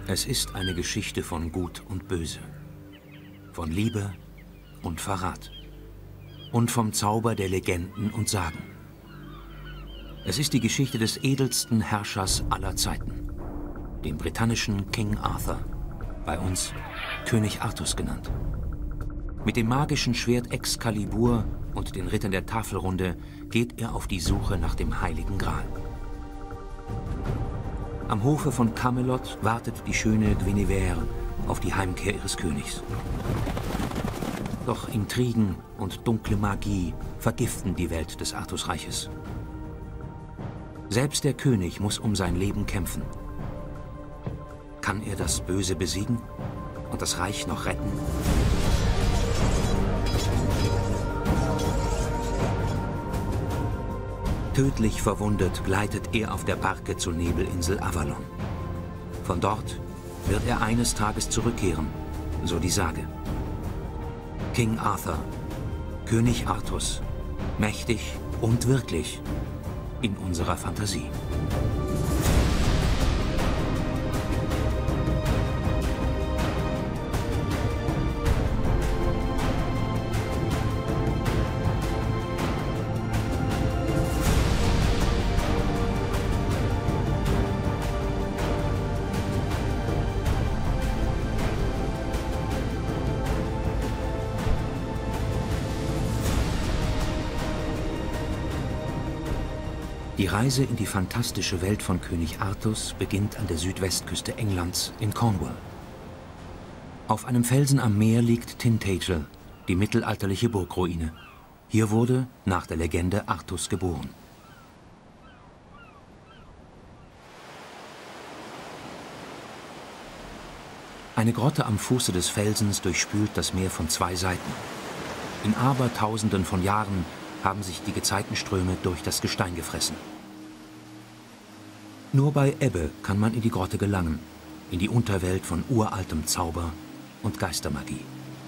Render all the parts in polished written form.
Es ist eine Geschichte von Gut und Böse, von Liebe und Verrat und vom Zauber der Legenden und Sagen. Es ist die Geschichte des edelsten Herrschers aller Zeiten, dem britannischen King Arthur, bei uns König Artus genannt. Mit dem magischen Schwert Excalibur und den Rittern der Tafelrunde geht er auf die Suche nach dem Heiligen Gral. Am Hofe von Camelot wartet die schöne Guinevere auf die Heimkehr ihres Königs. Doch Intrigen und dunkle Magie vergiften die Welt des Artusreiches. Selbst der König muss um sein Leben kämpfen. Kann er das Böse besiegen und das Reich noch retten? Tödlich verwundet gleitet er auf der Barke zur Nebelinsel Avalon. Von dort wird er eines Tages zurückkehren, so die Sage. King Arthur, König Artus, mächtig und wirklich in unserer Fantasie. Die Reise in die fantastische Welt von König Artus beginnt an der Südwestküste Englands in Cornwall. Auf einem Felsen am Meer liegt Tintagel, die mittelalterliche Burgruine. Hier wurde nach der Legende Artus geboren. Eine Grotte am Fuße des Felsens durchspült das Meer von zwei Seiten. In Abertausenden von Jahren haben sich die Gezeitenströme durch das Gestein gefressen. Nur bei Ebbe kann man in die Grotte gelangen, in die Unterwelt von uraltem Zauber und Geistermagie.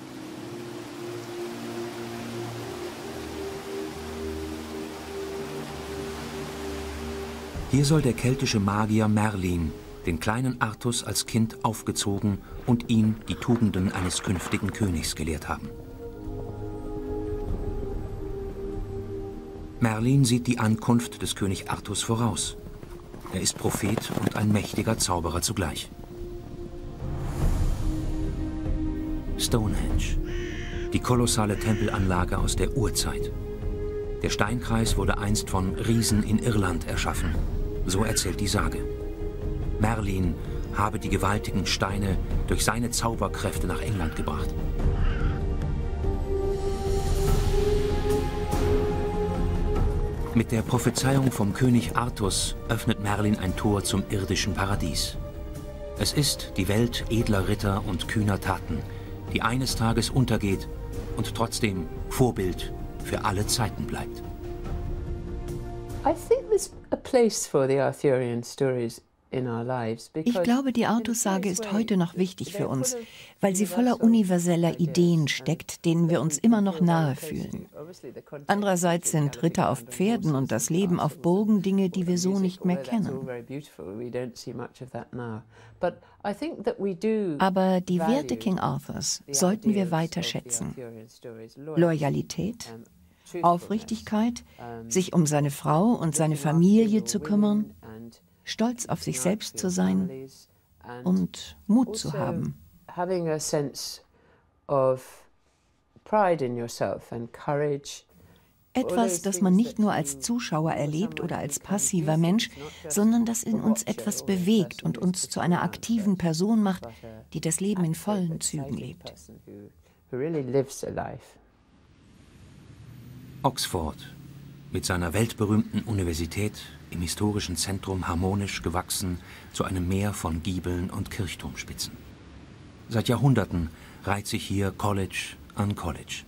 Hier soll der keltische Magier Merlin den kleinen Artus als Kind aufgezogen und ihn die Tugenden eines künftigen Königs gelehrt haben. Merlin sieht die Ankunft des König Artus voraus. Er ist Prophet und ein mächtiger Zauberer zugleich. Stonehenge, die kolossale Tempelanlage aus der Urzeit. Der Steinkreis wurde einst von Riesen in Irland erschaffen. So erzählt die Sage. Merlin habe die gewaltigen Steine durch seine Zauberkräfte nach England gebracht. Mit der Prophezeiung vom König Artus öffnet Merlin ein Tor zum irdischen Paradies. Es ist die Welt edler Ritter und kühner Taten, die eines Tages untergeht und trotzdem Vorbild für alle Zeiten bleibt. I think there's a place for the Arthurian stories. Ich glaube, die Artus-Sage ist heute noch wichtig für uns, weil sie voller universeller Ideen steckt, denen wir uns immer noch nahe fühlen. Andererseits sind Ritter auf Pferden und das Leben auf Burgen Dinge, die wir so nicht mehr kennen. Aber die Werte King Arthurs sollten wir weiter schätzen. Loyalität, Aufrichtigkeit, sich um seine Frau und seine Familie zu kümmern, stolz auf sich selbst zu sein und Mut zu haben. Etwas, das man nicht nur als Zuschauer erlebt oder als passiver Mensch, sondern das in uns etwas bewegt und uns zu einer aktiven Person macht, die das Leben in vollen Zügen lebt. Oxford, mit seiner weltberühmten Universität, im historischen Zentrum harmonisch gewachsen zu einem Meer von Giebeln und Kirchturmspitzen. Seit Jahrhunderten reiht sich hier College an College.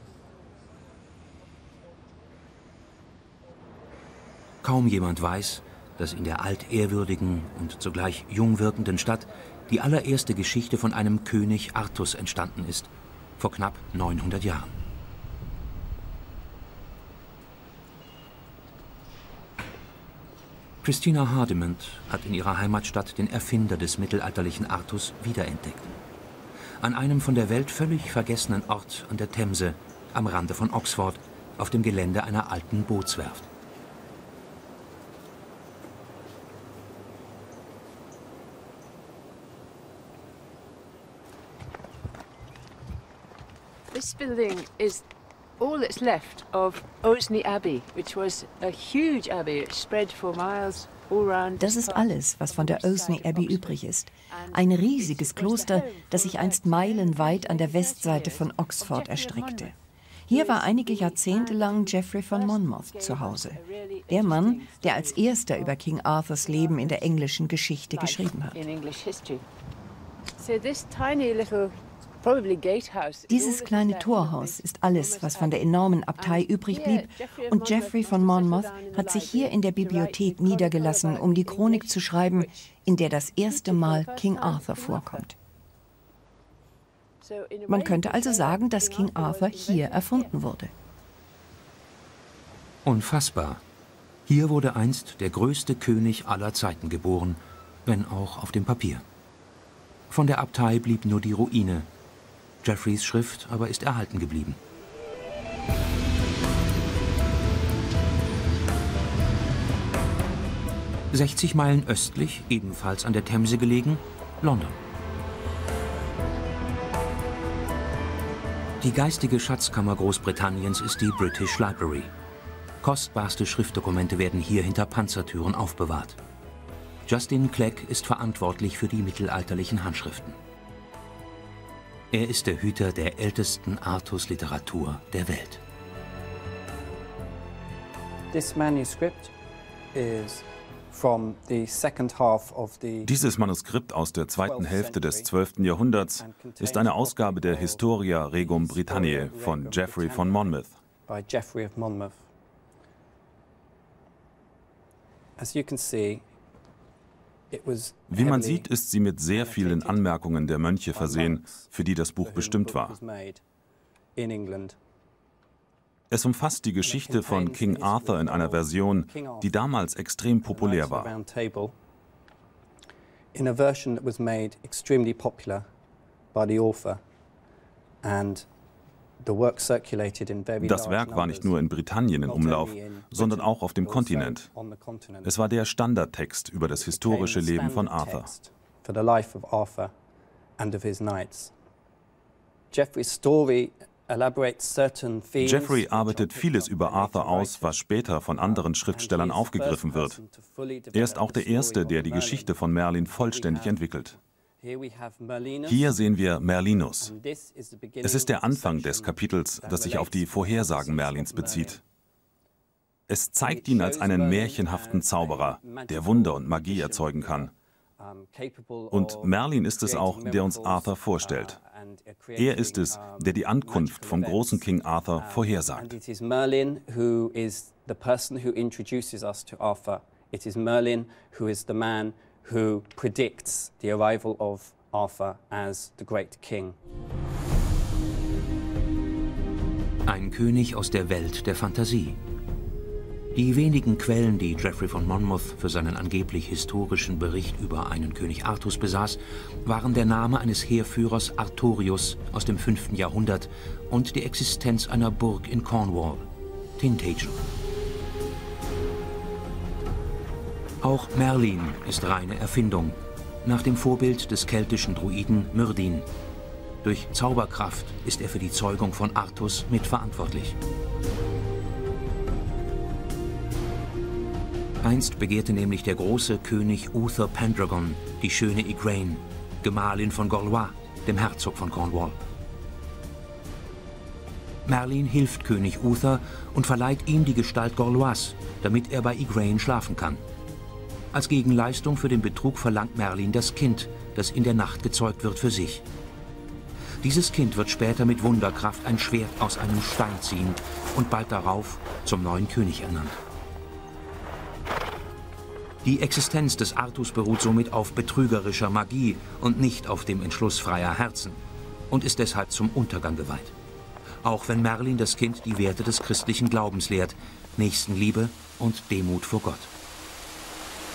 Kaum jemand weiß, dass in der altehrwürdigen und zugleich jung wirkenden Stadt die allererste Geschichte von einem König Artus entstanden ist, vor knapp 900 Jahren. Christina Hardimont hat in ihrer Heimatstadt den Erfinder des mittelalterlichen Artus wiederentdeckt. An einem von der Welt völlig vergessenen Ort an der Themse, am Rande von Oxford, auf dem Gelände einer alten Bootswerft. This building is all that's left of Osney Abbey, which was a huge abbey. It spread for miles all around. Das ist alles, was von der Osney Abbey übrig ist. Ein riesiges Kloster, das sich einst meilenweit an der Westseite von Oxford erstreckte. Hier war einige Jahrzehnte lang Geoffrey von Monmouth zu Hause. Der Mann, der als erster über King Arthurs Leben in der englischen Geschichte geschrieben hat. Dieses kleine Torhaus ist alles, was von der enormen Abtei übrig blieb, und Geoffrey von Monmouth hat sich hier in der Bibliothek niedergelassen, um die Chronik zu schreiben, in der das erste Mal King Arthur vorkommt. Man könnte also sagen, dass King Arthur hier erfunden wurde. Unfassbar. Hier wurde einst der größte König aller Zeiten geboren, wenn auch auf dem Papier. Von der Abtei blieb nur die Ruine. Geoffreys Schrift aber ist erhalten geblieben. »60 Meilen östlich, ebenfalls an der Themse gelegen, London. Die geistige Schatzkammer Großbritanniens ist die British Library. Kostbarste Schriftdokumente werden hier hinter Panzertüren aufbewahrt. Justin Clegg ist verantwortlich für die mittelalterlichen Handschriften. Er ist der Hüter der ältesten Artus-Literatur der Welt. Dieses Manuskript aus der zweiten Hälfte des 12. Jahrhunderts ist eine Ausgabe der Historia Regum Britanniae von Geoffrey von Monmouth. Wie man sieht, ist sie mit sehr vielen Anmerkungen der Mönche versehen, für die das Buch bestimmt war. Es umfasst die Geschichte von King Arthur in einer Version, die damals extrem populär war. Das Werk war nicht nur in Britannien in Umlauf, sondern auch auf dem Kontinent. Es war der Standardtext über das historische Leben von Arthur. Geoffrey arbeitet vieles über Arthur aus, was später von anderen Schriftstellern aufgegriffen wird. Er ist auch der Erste, der die Geschichte von Merlin vollständig entwickelt. Hier sehen wir Merlinus. Es ist der Anfang des Kapitels, das sich auf die Vorhersagen Merlins bezieht. Es zeigt ihn als einen märchenhaften Zauberer, der Wunder und Magie erzeugen kann. Und Merlin ist es auch, der uns Arthur vorstellt. Er ist es, der die Ankunft vom großen King Arthur vorhersagt. It is Merlin who is the person who introduces us to Arthur. It is Merlin who is the man who predicts the arrival of Arthur as the great king. Ein König aus der Welt der Fantasie. Die wenigen Quellen, die Geoffrey von Monmouth für seinen angeblich historischen Bericht über einen König Artus besaß, waren der Name eines Heerführers Artorius aus dem 5. Jahrhundert und die Existenz einer Burg in Cornwall, Tintagel. Auch Merlin ist reine Erfindung, nach dem Vorbild des keltischen Druiden Myrdin. Durch Zauberkraft ist er für die Zeugung von Artus mitverantwortlich. Einst begehrte nämlich der große König Uther Pendragon die schöne Igraine, Gemahlin von Gorlois, dem Herzog von Cornwall. Merlin hilft König Uther und verleiht ihm die Gestalt Gorlois, damit er bei Igraine schlafen kann. Als Gegenleistung für den Betrug verlangt Merlin das Kind, das in der Nacht gezeugt wird, für sich. Dieses Kind wird später mit Wunderkraft ein Schwert aus einem Stein ziehen und bald darauf zum neuen König ernannt. Die Existenz des Artus beruht somit auf betrügerischer Magie und nicht auf dem Entschluss freier Herzen und ist deshalb zum Untergang geweiht. Auch wenn Merlin das Kind die Werte des christlichen Glaubens lehrt, Nächstenliebe und Demut vor Gott.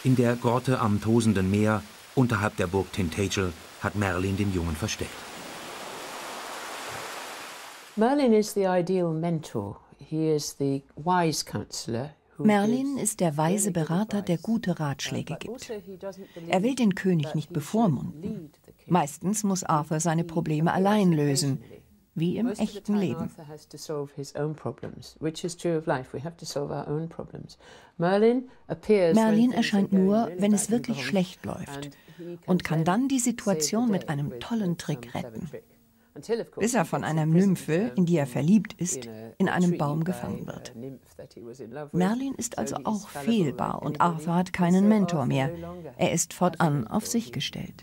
In der Grotte am tosenden Meer, unterhalb der Burg Tintagel, hat Merlin den Jungen versteckt. Merlin is the ideal mentor. He is the wise counselor. Merlin ist der weise Berater, der gute Ratschläge gibt. Er will den König nicht bevormunden. Meistens muss Arthur seine Probleme allein lösen, wie im echten Leben. Merlin erscheint nur, wenn es wirklich schlecht läuft und kann dann die Situation mit einem tollen Trick retten, bis er von einer Nymphe, in die er verliebt ist, in einem Baum gefangen wird. Merlin ist also auch fehlbar und Arthur hat keinen Mentor mehr. Er ist fortan auf sich gestellt.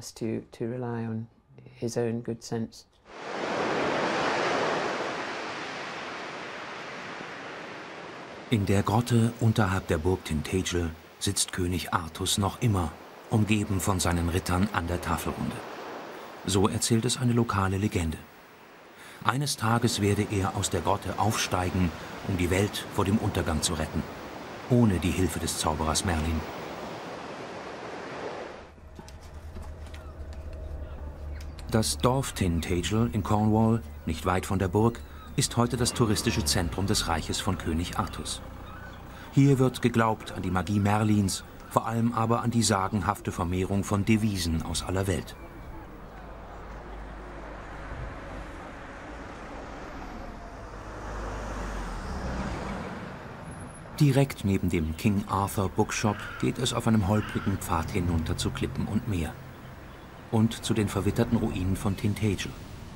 In der Grotte unterhalb der Burg Tintagel sitzt König Artus noch immer, umgeben von seinen Rittern an der Tafelrunde. So erzählt es eine lokale Legende. Eines Tages werde er aus der Grotte aufsteigen, um die Welt vor dem Untergang zu retten, ohne die Hilfe des Zauberers Merlin. Das Dorf Tintagel in Cornwall, nicht weit von der Burg, ist heute das touristische Zentrum des Reiches von König Artus. Hier wird geglaubt an die Magie Merlins, vor allem aber an die sagenhafte Vermehrung von Devisen aus aller Welt. Direkt neben dem King Arthur Bookshop geht es auf einem holprigen Pfad hinunter zu Klippen und Meer und zu den verwitterten Ruinen von Tintagel.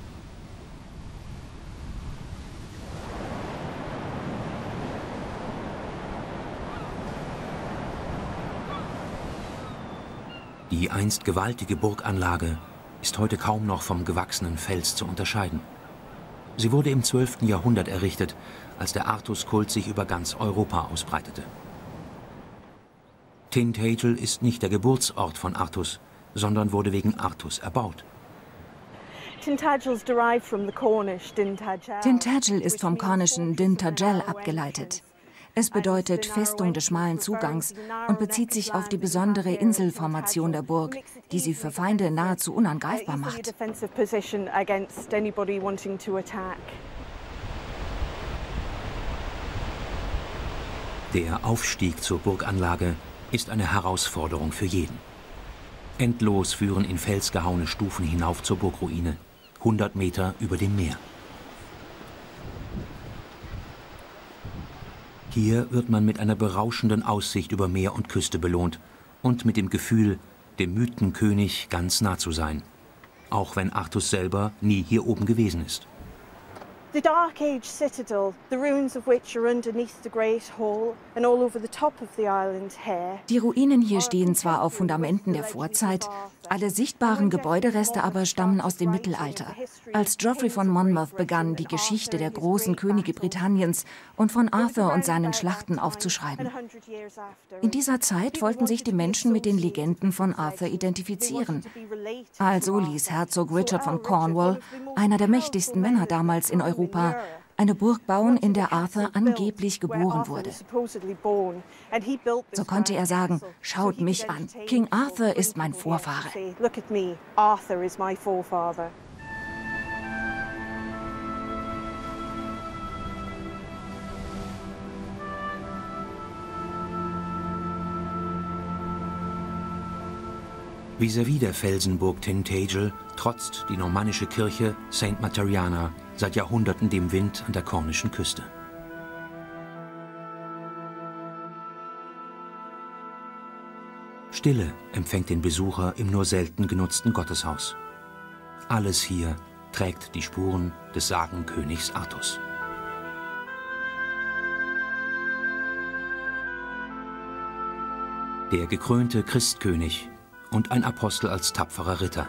Die einst gewaltige Burganlage ist heute kaum noch vom gewachsenen Fels zu unterscheiden. Sie wurde im 12. Jahrhundert errichtet, als der Artuskult sich über ganz Europa ausbreitete. Tintagel ist nicht der Geburtsort von Artus, sondern wurde wegen Artus erbaut. Tintagel ist vom kornischen Din Tagel abgeleitet. Es bedeutet Festung des schmalen Zugangs und bezieht sich auf die besondere Inselformation der Burg, die sie für Feinde nahezu unangreifbar macht. Der Aufstieg zur Burganlage ist eine Herausforderung für jeden. Endlos führen in Fels gehauene Stufen hinauf zur Burgruine, 100 Meter über dem Meer. Hier wird man mit einer berauschenden Aussicht über Meer und Küste belohnt und mit dem Gefühl, dem Mythenkönig ganz nah zu sein, auch wenn Artus selber nie hier oben gewesen ist. The Dark Age Citadel, the ruins of which are underneath the Great Hall and all over the top of the island here. Die Ruinen hier stehen zwar auf Fundamenten der Vorzeit, alle sichtbaren Gebäudereste aber stammen aus dem Mittelalter, als Geoffrey von Monmouth begann, die Geschichte der großen Könige Britanniens und von Arthur und seinen Schlachten aufzuschreiben. In dieser Zeit wollten sich die Menschen mit den Legenden von Arthur identifizieren. Also ließ Herzog Richard von Cornwall, einer der mächtigsten Männer damals in Europa, eine Burg bauen, in der Arthur angeblich geboren wurde. So konnte er sagen, schaut mich an, King Arthur ist mein Vorfahre. Vis-à-vis der Felsenburg Tintagel trotzt die normannische Kirche St. Materiana seit Jahrhunderten dem Wind an der kornischen Küste. Stille empfängt den Besucher im nur selten genutzten Gotteshaus. Alles hier trägt die Spuren des Sagenkönigs Artus. Der gekrönte Christkönig und ein Apostel als tapferer Ritter.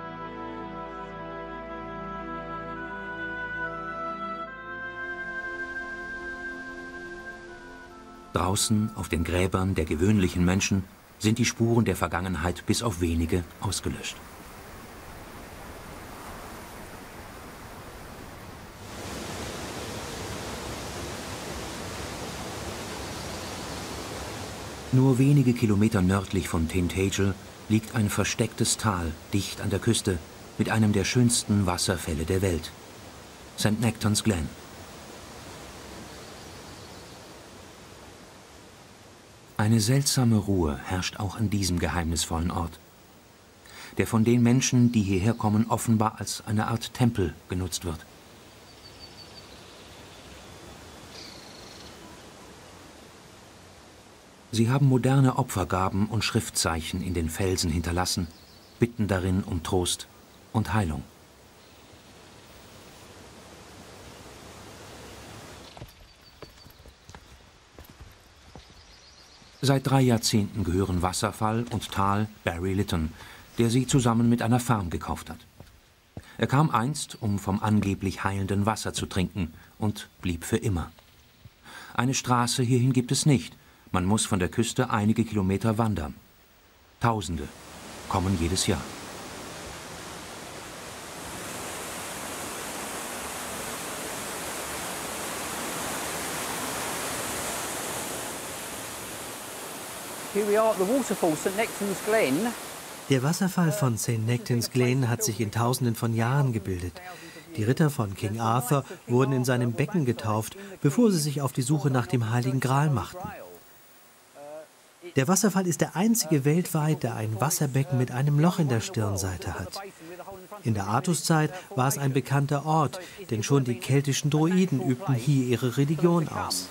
Draußen auf den Gräbern der gewöhnlichen Menschen sind die Spuren der Vergangenheit bis auf wenige ausgelöscht. Nur wenige Kilometer nördlich von Tintagel liegt ein verstecktes Tal dicht an der Küste mit einem der schönsten Wasserfälle der Welt, St. Nectans Glen. Eine seltsame Ruhe herrscht auch an diesem geheimnisvollen Ort, der von den Menschen, die hierher kommen, offenbar als eine Art Tempel genutzt wird. Sie haben moderne Opfergaben und Schriftzeichen in den Felsen hinterlassen, bitten darin um Trost und Heilung. Seit 3 Jahrzehnten gehören Wasserfall und Tal Barry Lytton, der sie zusammen mit einer Farm gekauft hat. Er kam einst, um vom angeblich heilenden Wasser zu trinken, und blieb für immer. Eine Straße hierhin gibt es nicht. Man muss von der Küste einige Kilometer wandern. Tausende kommen jedes Jahr. Here we are at the waterfall, St. Nectans Glen. Der Wasserfall von St. Nectans Glen hat sich in Tausenden von Jahren gebildet. Die Ritter von King Arthur wurden in seinem Becken getauft, bevor sie sich auf die Suche nach dem Heiligen Gral machten. Der Wasserfall ist der einzige weltweit, der ein Wasserbecken mit einem Loch in der Stirnseite hat. In der Artuszeit war es ein bekannter Ort, denn schon die keltischen Druiden übten hier ihre Religion aus.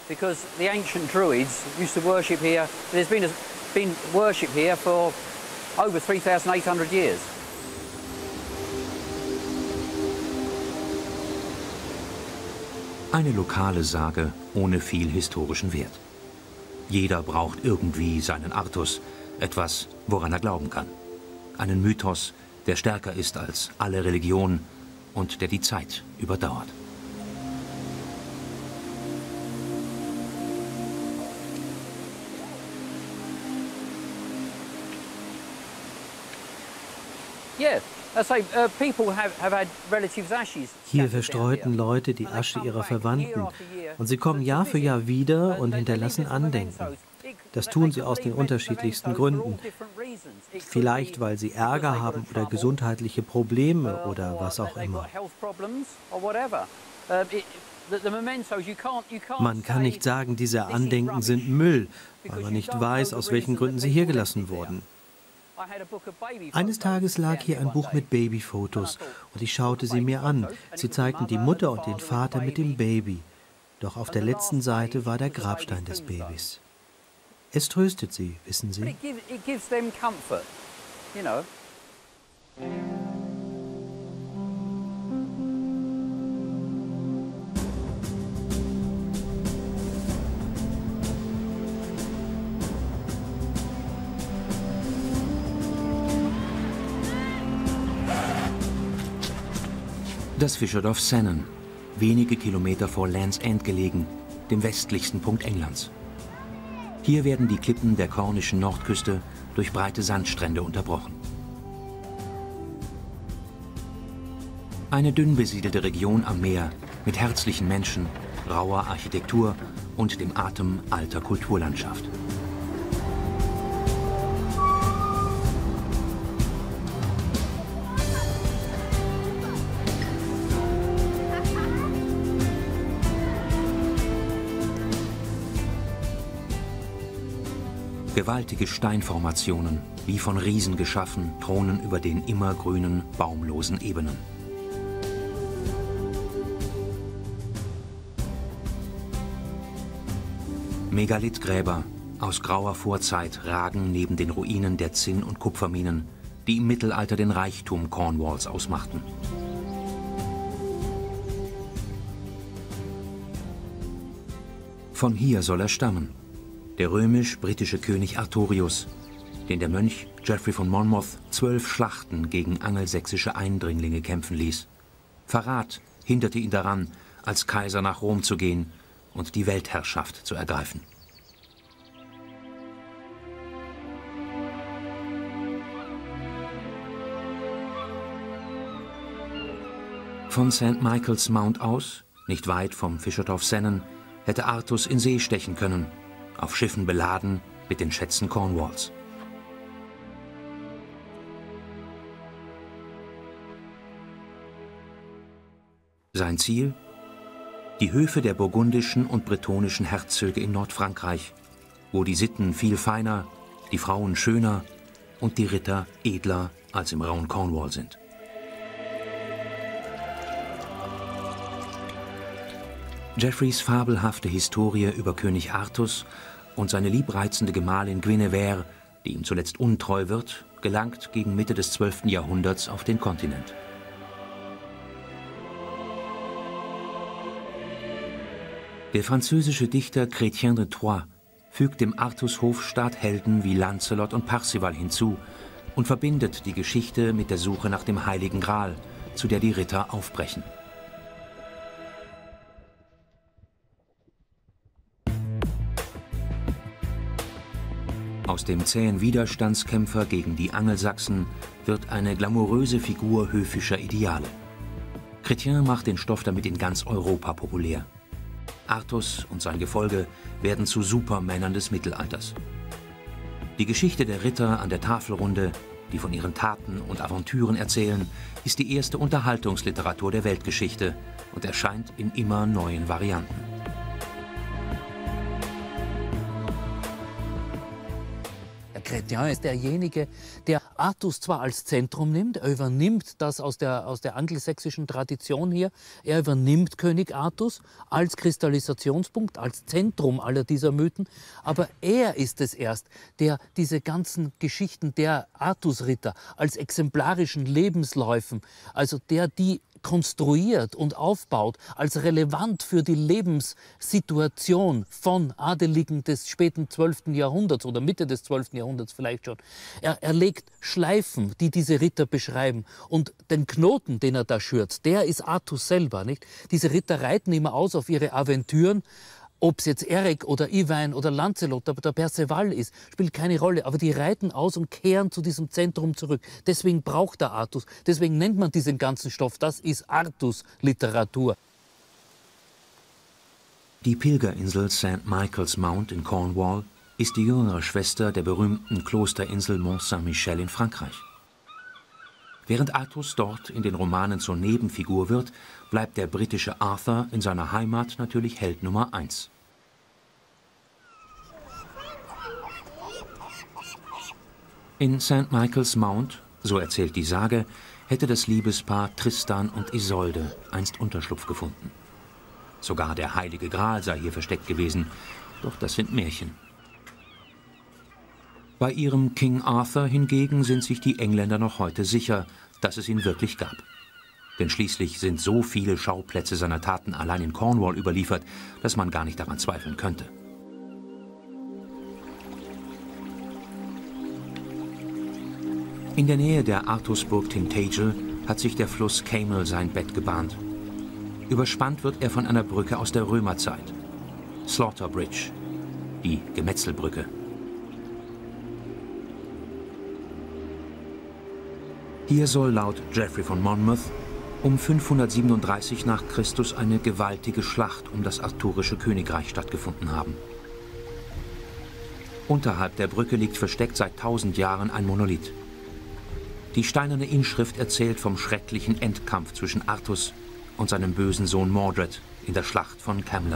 Eine lokale Sage ohne viel historischen Wert. Jeder braucht irgendwie seinen Artus, etwas, woran er glauben kann. Einen Mythos, der stärker ist als alle Religionen und der die Zeit überdauert. Hier verstreuten Leute die Asche ihrer Verwandten und sie kommen Jahr für Jahr wieder und hinterlassen Andenken. Das tun sie aus den unterschiedlichsten Gründen. Vielleicht, weil sie Ärger haben oder gesundheitliche Probleme oder was auch immer. Man kann nicht sagen, diese Andenken sind Müll, weil man nicht weiß, aus welchen Gründen sie hier gelassen wurden. Eines Tages lag hier ein Buch mit Babyfotos und ich schaute sie mir an. Sie zeigten die Mutter und den Vater mit dem Baby. Doch auf der letzten Seite war der Grabstein des Babys. Es tröstet sie, wissen Sie. Das Fischerdorf Sennen, wenige Kilometer vor Land's End gelegen, dem westlichsten Punkt Englands. Hier werden die Klippen der kornischen Nordküste durch breite Sandstrände unterbrochen. Eine dünn besiedelte Region am Meer mit herzlichen Menschen, rauer Architektur und dem Atem alter Kulturlandschaft. Gewaltige Steinformationen, wie von Riesen geschaffen, thronen über den immergrünen, baumlosen Ebenen. Megalithgräber aus grauer Vorzeit ragen neben den Ruinen der Zinn- und Kupferminen, die im Mittelalter den Reichtum Cornwalls ausmachten. Von hier soll er stammen. Der römisch-britische König Artorius, den der Mönch Geoffrey von Monmouth 12 Schlachten gegen angelsächsische Eindringlinge kämpfen ließ. Verrat hinderte ihn daran, als Kaiser nach Rom zu gehen und die Weltherrschaft zu ergreifen. Von St. Michael's Mount aus, nicht weit vom Fischerdorf Sennen, hätte Artus in See stechen können, auf Schiffen beladen, mit den Schätzen Cornwalls. Sein Ziel? Die Höfe der burgundischen und bretonischen Herzöge in Nordfrankreich, wo die Sitten viel feiner, die Frauen schöner und die Ritter edler als im rauen Cornwall sind. Geoffreys fabelhafte Historie über König Artus und seine liebreizende Gemahlin Guinevere, die ihm zuletzt untreu wird, gelangt gegen Mitte des 12. Jahrhunderts auf den Kontinent. Der französische Dichter Chrétien de Troyes fügt dem Artus-Hofstaat Helden wie Lancelot und Parzival hinzu und verbindet die Geschichte mit der Suche nach dem Heiligen Gral, zu der die Ritter aufbrechen. Aus dem zähen Widerstandskämpfer gegen die Angelsachsen wird eine glamouröse Figur höfischer Ideale. Chrétien macht den Stoff damit in ganz Europa populär. Artus und sein Gefolge werden zu Supermännern des Mittelalters. Die Geschichte der Ritter an der Tafelrunde, die von ihren Taten und Aventüren erzählen, ist die erste Unterhaltungsliteratur der Weltgeschichte und erscheint in immer neuen Varianten. Chrétien ist derjenige, der Artus zwar als Zentrum nimmt, er übernimmt das aus der angelsächsischen Tradition hier, er übernimmt König Artus als Kristallisationspunkt, als Zentrum aller dieser Mythen, aber er ist es erst, der diese ganzen Geschichten der Artusritter als exemplarischen Lebensläufen, also der die konstruiert und aufbaut als relevant für die Lebenssituation von Adeligen des späten 12. Jahrhunderts oder Mitte des 12. Jahrhunderts vielleicht schon. Er legt Schleifen, die diese Ritter beschreiben, und den Knoten, den er da schürt, der ist Artus selber, nicht? Diese Ritter reiten immer aus auf ihre Aventüren. Ob es jetzt Eric oder Ivain oder Lancelot oder Perceval ist, spielt keine Rolle. Aber die reiten aus und kehren zu diesem Zentrum zurück. Deswegen braucht er Artus. Deswegen nennt man diesen ganzen Stoff. Das ist Artus-Literatur. Die Pilgerinsel St. Michael's Mount in Cornwall ist die jüngere Schwester der berühmten Klosterinsel Mont Saint-Michel in Frankreich. Während Artus dort in den Romanen zur Nebenfigur wird, bleibt der britische Arthur in seiner Heimat natürlich Held Nummer 1. In St. Michael's Mount, so erzählt die Sage, hätte das Liebespaar Tristan und Isolde einst Unterschlupf gefunden. Sogar der Heilige Gral sei hier versteckt gewesen, doch das sind Märchen. Bei ihrem King Arthur hingegen sind sich die Engländer noch heute sicher, dass es ihn wirklich gab. Denn schließlich sind so viele Schauplätze seiner Taten allein in Cornwall überliefert, dass man gar nicht daran zweifeln könnte. In der Nähe der Artusburg Tintagel hat sich der Fluss Camel sein Bett gebahnt. Überspannt wird er von einer Brücke aus der Römerzeit. Slaughter Bridge, die Gemetzelbrücke. Hier soll laut Geoffrey von Monmouth um 537 nach Christus eine gewaltige Schlacht um das arthurische Königreich stattgefunden haben. Unterhalb der Brücke liegt versteckt seit 1000 Jahren ein Monolith. Die steinerne Inschrift erzählt vom schrecklichen Endkampf zwischen Artus und seinem bösen Sohn Mordred in der Schlacht von Camlan.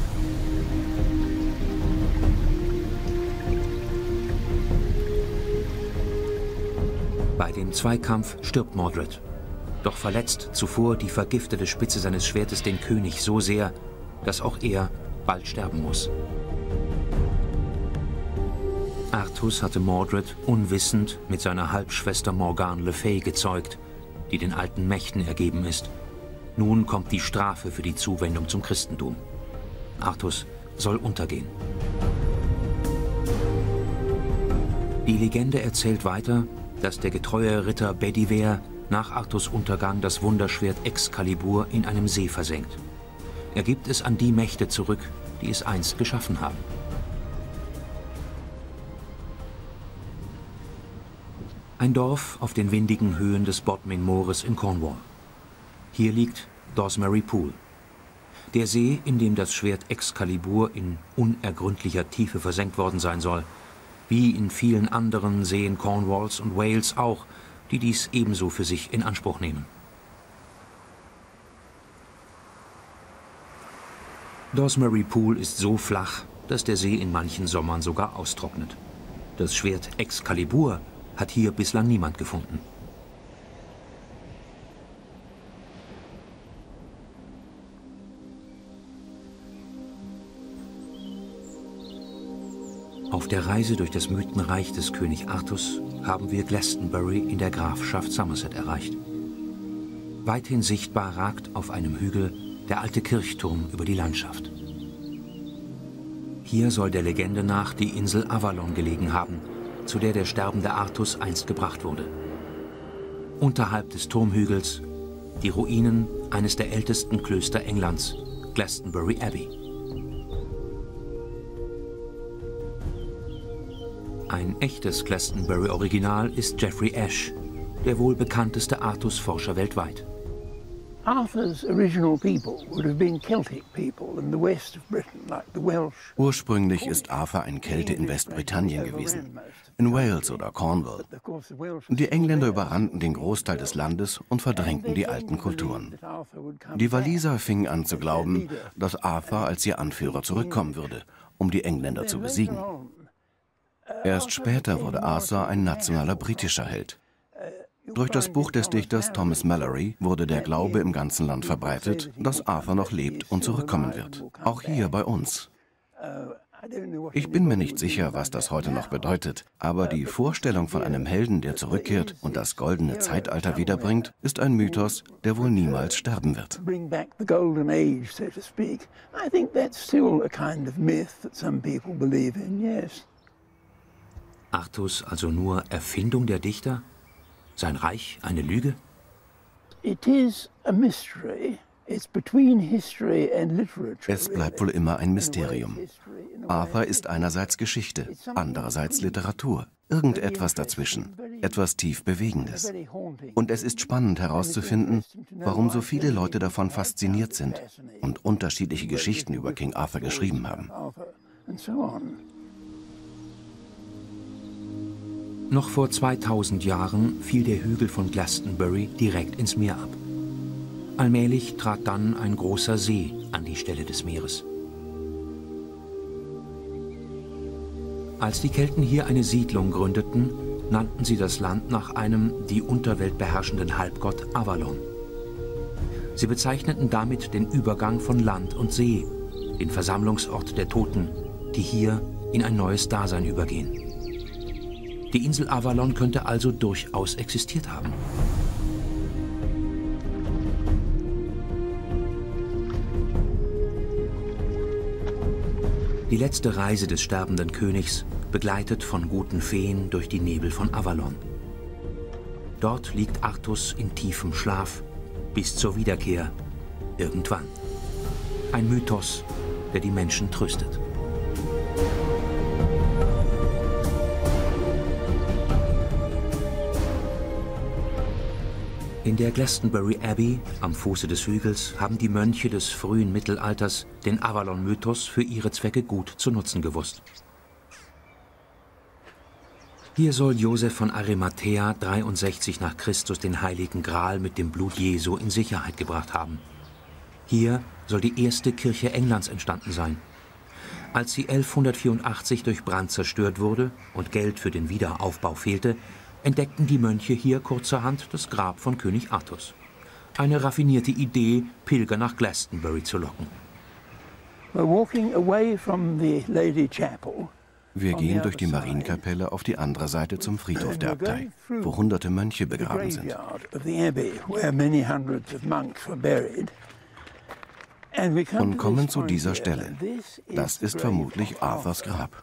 Bei dem Zweikampf stirbt Mordred, doch verletzt zuvor die vergiftete Spitze seines Schwertes den König so sehr, dass auch er bald sterben muss. Artus hatte Mordred unwissend mit seiner Halbschwester Morgane le Fay gezeugt, die den alten Mächten ergeben ist. Nun kommt die Strafe für die Zuwendung zum Christentum. Artus soll untergehen. Die Legende erzählt weiter, dass der getreue Ritter Bedivere nach Artus Untergang das Wunderschwert Excalibur in einem See versenkt. Er gibt es an die Mächte zurück, die es einst geschaffen haben. Ein Dorf auf den windigen Höhen des Bodmin Moores in Cornwall. Hier liegt Dosmary Pool. Der See, in dem das Schwert Excalibur in unergründlicher Tiefe versenkt worden sein soll, Wie in vielen anderen Seen Cornwalls und Wales auch, die dies ebenso für sich in Anspruch nehmen. Dawsbury Pool ist so flach, dass der See in manchen Sommern sogar austrocknet. Das Schwert Excalibur hat hier bislang niemand gefunden. Auf der Reise durch das Mythenreich des König Artus haben wir Glastonbury in der Grafschaft Somerset erreicht. Weithin sichtbar ragt auf einem Hügel der alte Kirchturm über die Landschaft. Hier soll der Legende nach die Insel Avalon gelegen haben, zu der der sterbende Artus einst gebracht wurde. Unterhalb des Turmhügels die Ruinen eines der ältesten Klöster Englands, Glastonbury Abbey. Ein echtes Glastonbury-Original ist Geoffrey Ashe, der wohl bekannteste Artus-Forscher weltweit. Ursprünglich ist Arthur ein Kelte in Westbritannien gewesen, in Wales oder Cornwall. Die Engländer überrannten den Großteil des Landes und verdrängten die alten Kulturen. Die Waliser fingen an zu glauben, dass Arthur als ihr Anführer zurückkommen würde, um die Engländer zu besiegen. Erst später wurde Arthur ein nationaler britischer Held. Durch das Buch des Dichters Thomas Malory wurde der Glaube im ganzen Land verbreitet, dass Arthur noch lebt und zurückkommen wird. Auch hier bei uns. Ich bin mir nicht sicher, was das heute noch bedeutet, aber die Vorstellung von einem Helden, der zurückkehrt und das goldene Zeitalter wiederbringt, ist ein Mythos, der wohl niemals sterben wird. Artus also nur Erfindung der Dichter? Sein Reich eine Lüge? Es bleibt wohl immer ein Mysterium. Arthur ist einerseits Geschichte, andererseits Literatur. Irgendetwas dazwischen, etwas tief Bewegendes. Und es ist spannend herauszufinden, warum so viele Leute davon fasziniert sind und unterschiedliche Geschichten über King Arthur geschrieben haben. Noch vor 2000 Jahren fiel der Hügel von Glastonbury direkt ins Meer ab. Allmählich trat dann ein großer See an die Stelle des Meeres. Als die Kelten hier eine Siedlung gründeten, nannten sie das Land nach einem die Unterwelt beherrschenden Halbgott Avalon. Sie bezeichneten damit den Übergang von Land und See, den Versammlungsort der Toten, die hier in ein neues Dasein übergehen. Die Insel Avalon könnte also durchaus existiert haben. Die letzte Reise des sterbenden Königs, begleitet von guten Feen durch die Nebel von Avalon. Dort liegt Artus in tiefem Schlaf, bis zur Wiederkehr, irgendwann. Ein Mythos, der die Menschen tröstet. In der Glastonbury Abbey, am Fuße des Hügels, haben die Mönche des frühen Mittelalters den Avalon-Mythos für ihre Zwecke gut zu nutzen gewusst. Hier soll Josef von Arimathäa 63 nach Christus den Heiligen Gral mit dem Blut Jesu in Sicherheit gebracht haben. Hier soll die erste Kirche Englands entstanden sein. Als sie 1184 durch Brand zerstört wurde und Geld für den Wiederaufbau fehlte, entdeckten die Mönche hier kurzerhand das Grab von König Artus. Eine raffinierte Idee, Pilger nach Glastonbury zu locken. Wir gehen durch die Marienkapelle auf die andere Seite zum Friedhof der Abtei, wo hunderte Mönche begraben sind. Und kommen zu dieser Stelle. Das ist vermutlich Arthurs Grab.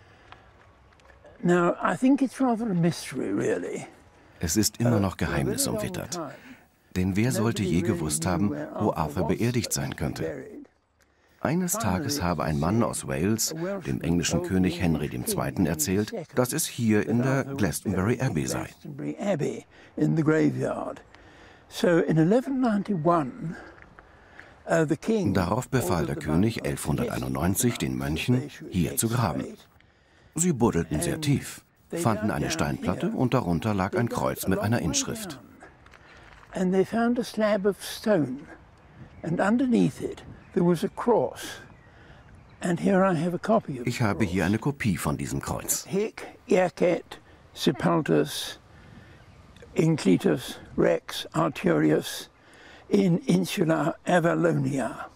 Es ist immer noch geheimnisumwittert. Denn wer sollte je gewusst haben, wo Arthur beerdigt sein könnte? Eines Tages habe ein Mann aus Wales dem englischen König Henry II. Erzählt, dass es hier in der Glastonbury Abbey sei. Darauf befahl der König 1191 den Mönchen, hier zu graben. Sie buddelten sehr tief, fanden eine Steinplatte und darunter lag ein Kreuz mit einer Inschrift. And they found a slab of stone, and underneath it there was a cross. And here I have a copy of it. Ich habe hier eine Kopie von diesem Kreuz. Hic jacet sepultus inclitus rex Arturius in insula Avalonia.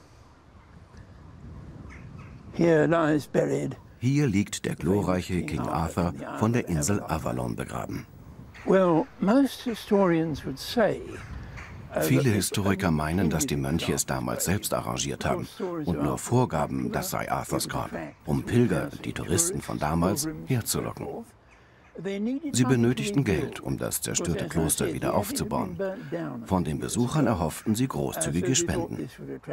Here lies buried. Hier liegt der glorreiche King Arthur von der Insel Avalon begraben. Well, most historians would say Viele Historiker meinen, dass die Mönche es damals selbst arrangiert haben und nur vorgaben, das sei Arthurs Grab, um Pilger, die Touristen von damals, herzulocken. Sie benötigten Geld, um das zerstörte Kloster wieder aufzubauen. Von den Besuchern erhofften sie großzügige Spenden.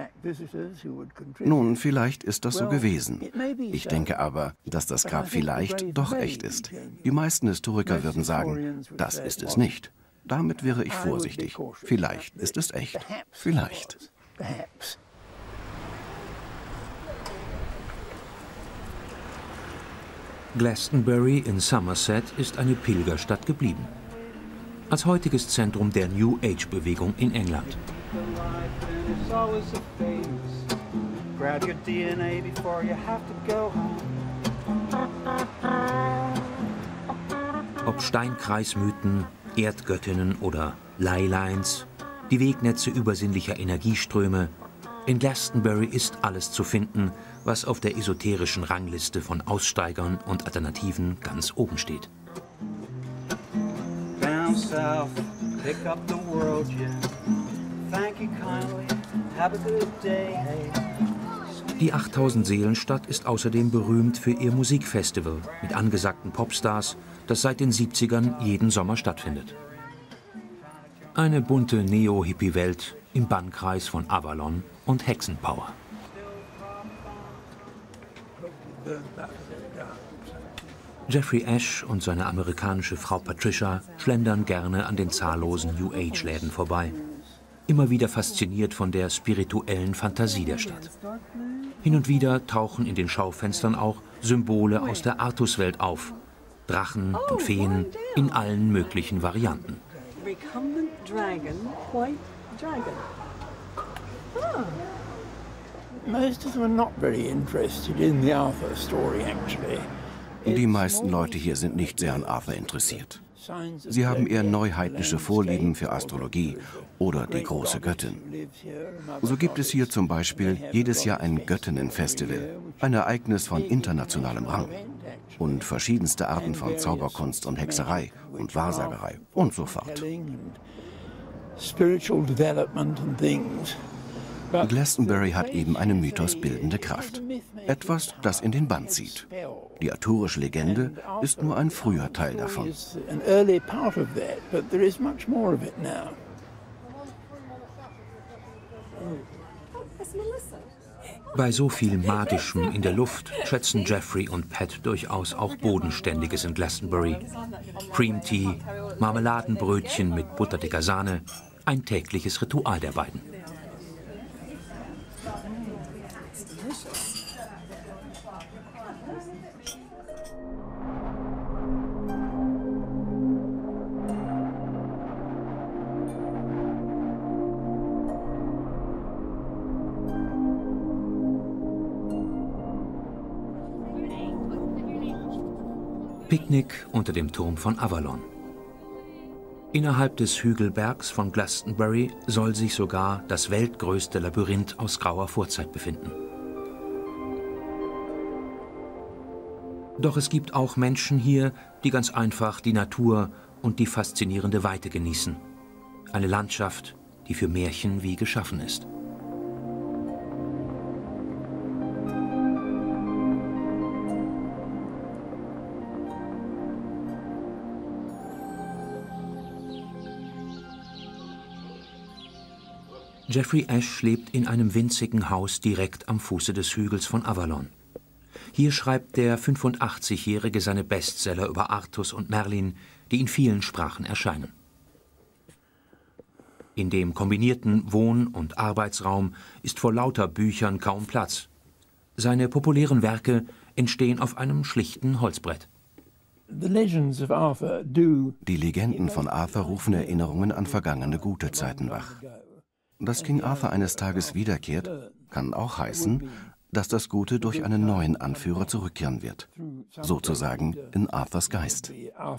Nun, vielleicht ist das so gewesen. Ich denke aber, dass das Grab vielleicht doch echt ist. Die meisten Historiker würden sagen, das ist es nicht. Damit wäre ich vorsichtig. Vielleicht ist es echt. Vielleicht. Glastonbury in Somerset ist eine Pilgerstadt geblieben. Als heutiges Zentrum der New Age-Bewegung in England. Ob Steinkreismythen, Erdgöttinnen oder Leylines, die Wegnetze übersinnlicher Energieströme, in Glastonbury ist alles zu finden, was auf der esoterischen Rangliste von Aussteigern und Alternativen ganz oben steht. Die 8000-Seelen-Stadt ist außerdem berühmt für ihr Musikfestival mit angesagten Popstars, das seit den 70ern jeden Sommer stattfindet. Eine bunte Neo-Hippie-Welt im Bannkreis von Avalon und Hexenpower. Jeffrey Ash und seine amerikanische Frau Patricia schlendern gerne an den zahllosen New-Age-Läden vorbei. Immer wieder fasziniert von der spirituellen Fantasie der Stadt. Hin und wieder tauchen in den Schaufenstern auch Symbole aus der Artuswelt auf. Drachen und Feen in allen möglichen Varianten. Die meisten Leute hier sind nicht sehr an Arthur interessiert. Sie haben eher neuheidnische Vorlieben für Astrologie oder die große Göttin. So gibt es hier zum Beispiel jedes Jahr ein Göttinnenfestival, ein Ereignis von internationalem Rang. Und verschiedenste Arten von Zauberkunst und Hexerei und Wahrsagerei und so fort. Glastonbury hat eben eine mythosbildende Kraft. Etwas, das in den Bann zieht. Die arthurische Legende ist nur ein früher Teil davon. Bei so viel Magischem in der Luft schätzen Jeffrey und Pat durchaus auch Bodenständiges in Glastonbury. Cream Tea, Marmeladenbrötchen mit butterdicker Sahne, ein tägliches Ritual der beiden. Picknick unter dem Turm von Avalon. Innerhalb des Hügelbergs von Glastonbury soll sich sogar das weltgrößte Labyrinth aus grauer Vorzeit befinden. Doch es gibt auch Menschen hier, die ganz einfach die Natur und die faszinierende Weite genießen. Eine Landschaft, die für Märchen wie geschaffen ist. Jeffrey Ash lebt in einem winzigen Haus direkt am Fuße des Hügels von Avalon. Hier schreibt der 85-Jährige seine Bestseller über Artus und Merlin, die in vielen Sprachen erscheinen. In dem kombinierten Wohn- und Arbeitsraum ist vor lauter Büchern kaum Platz. Seine populären Werke entstehen auf einem schlichten Holzbrett. Die Legenden von Arthur rufen Erinnerungen an vergangene gute Zeiten wach. Dass King Arthur eines Tages wiederkehrt, kann auch heißen, dass das Gute durch einen neuen Anführer zurückkehren wird. Sozusagen in Arthurs Geist.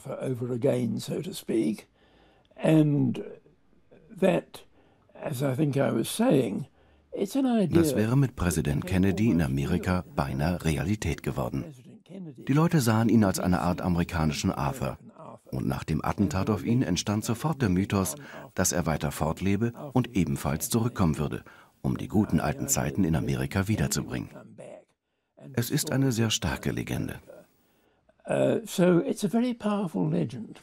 Das wäre mit Präsident Kennedy in Amerika beinahe Realität geworden. Die Leute sahen ihn als eine Art amerikanischen Arthur. Und nach dem Attentat auf ihn entstand sofort der Mythos, dass er weiter fortlebe und ebenfalls zurückkommen würde, um die guten alten Zeiten in Amerika wiederzubringen. Es ist eine sehr starke Legende. So it's a very powerful legend.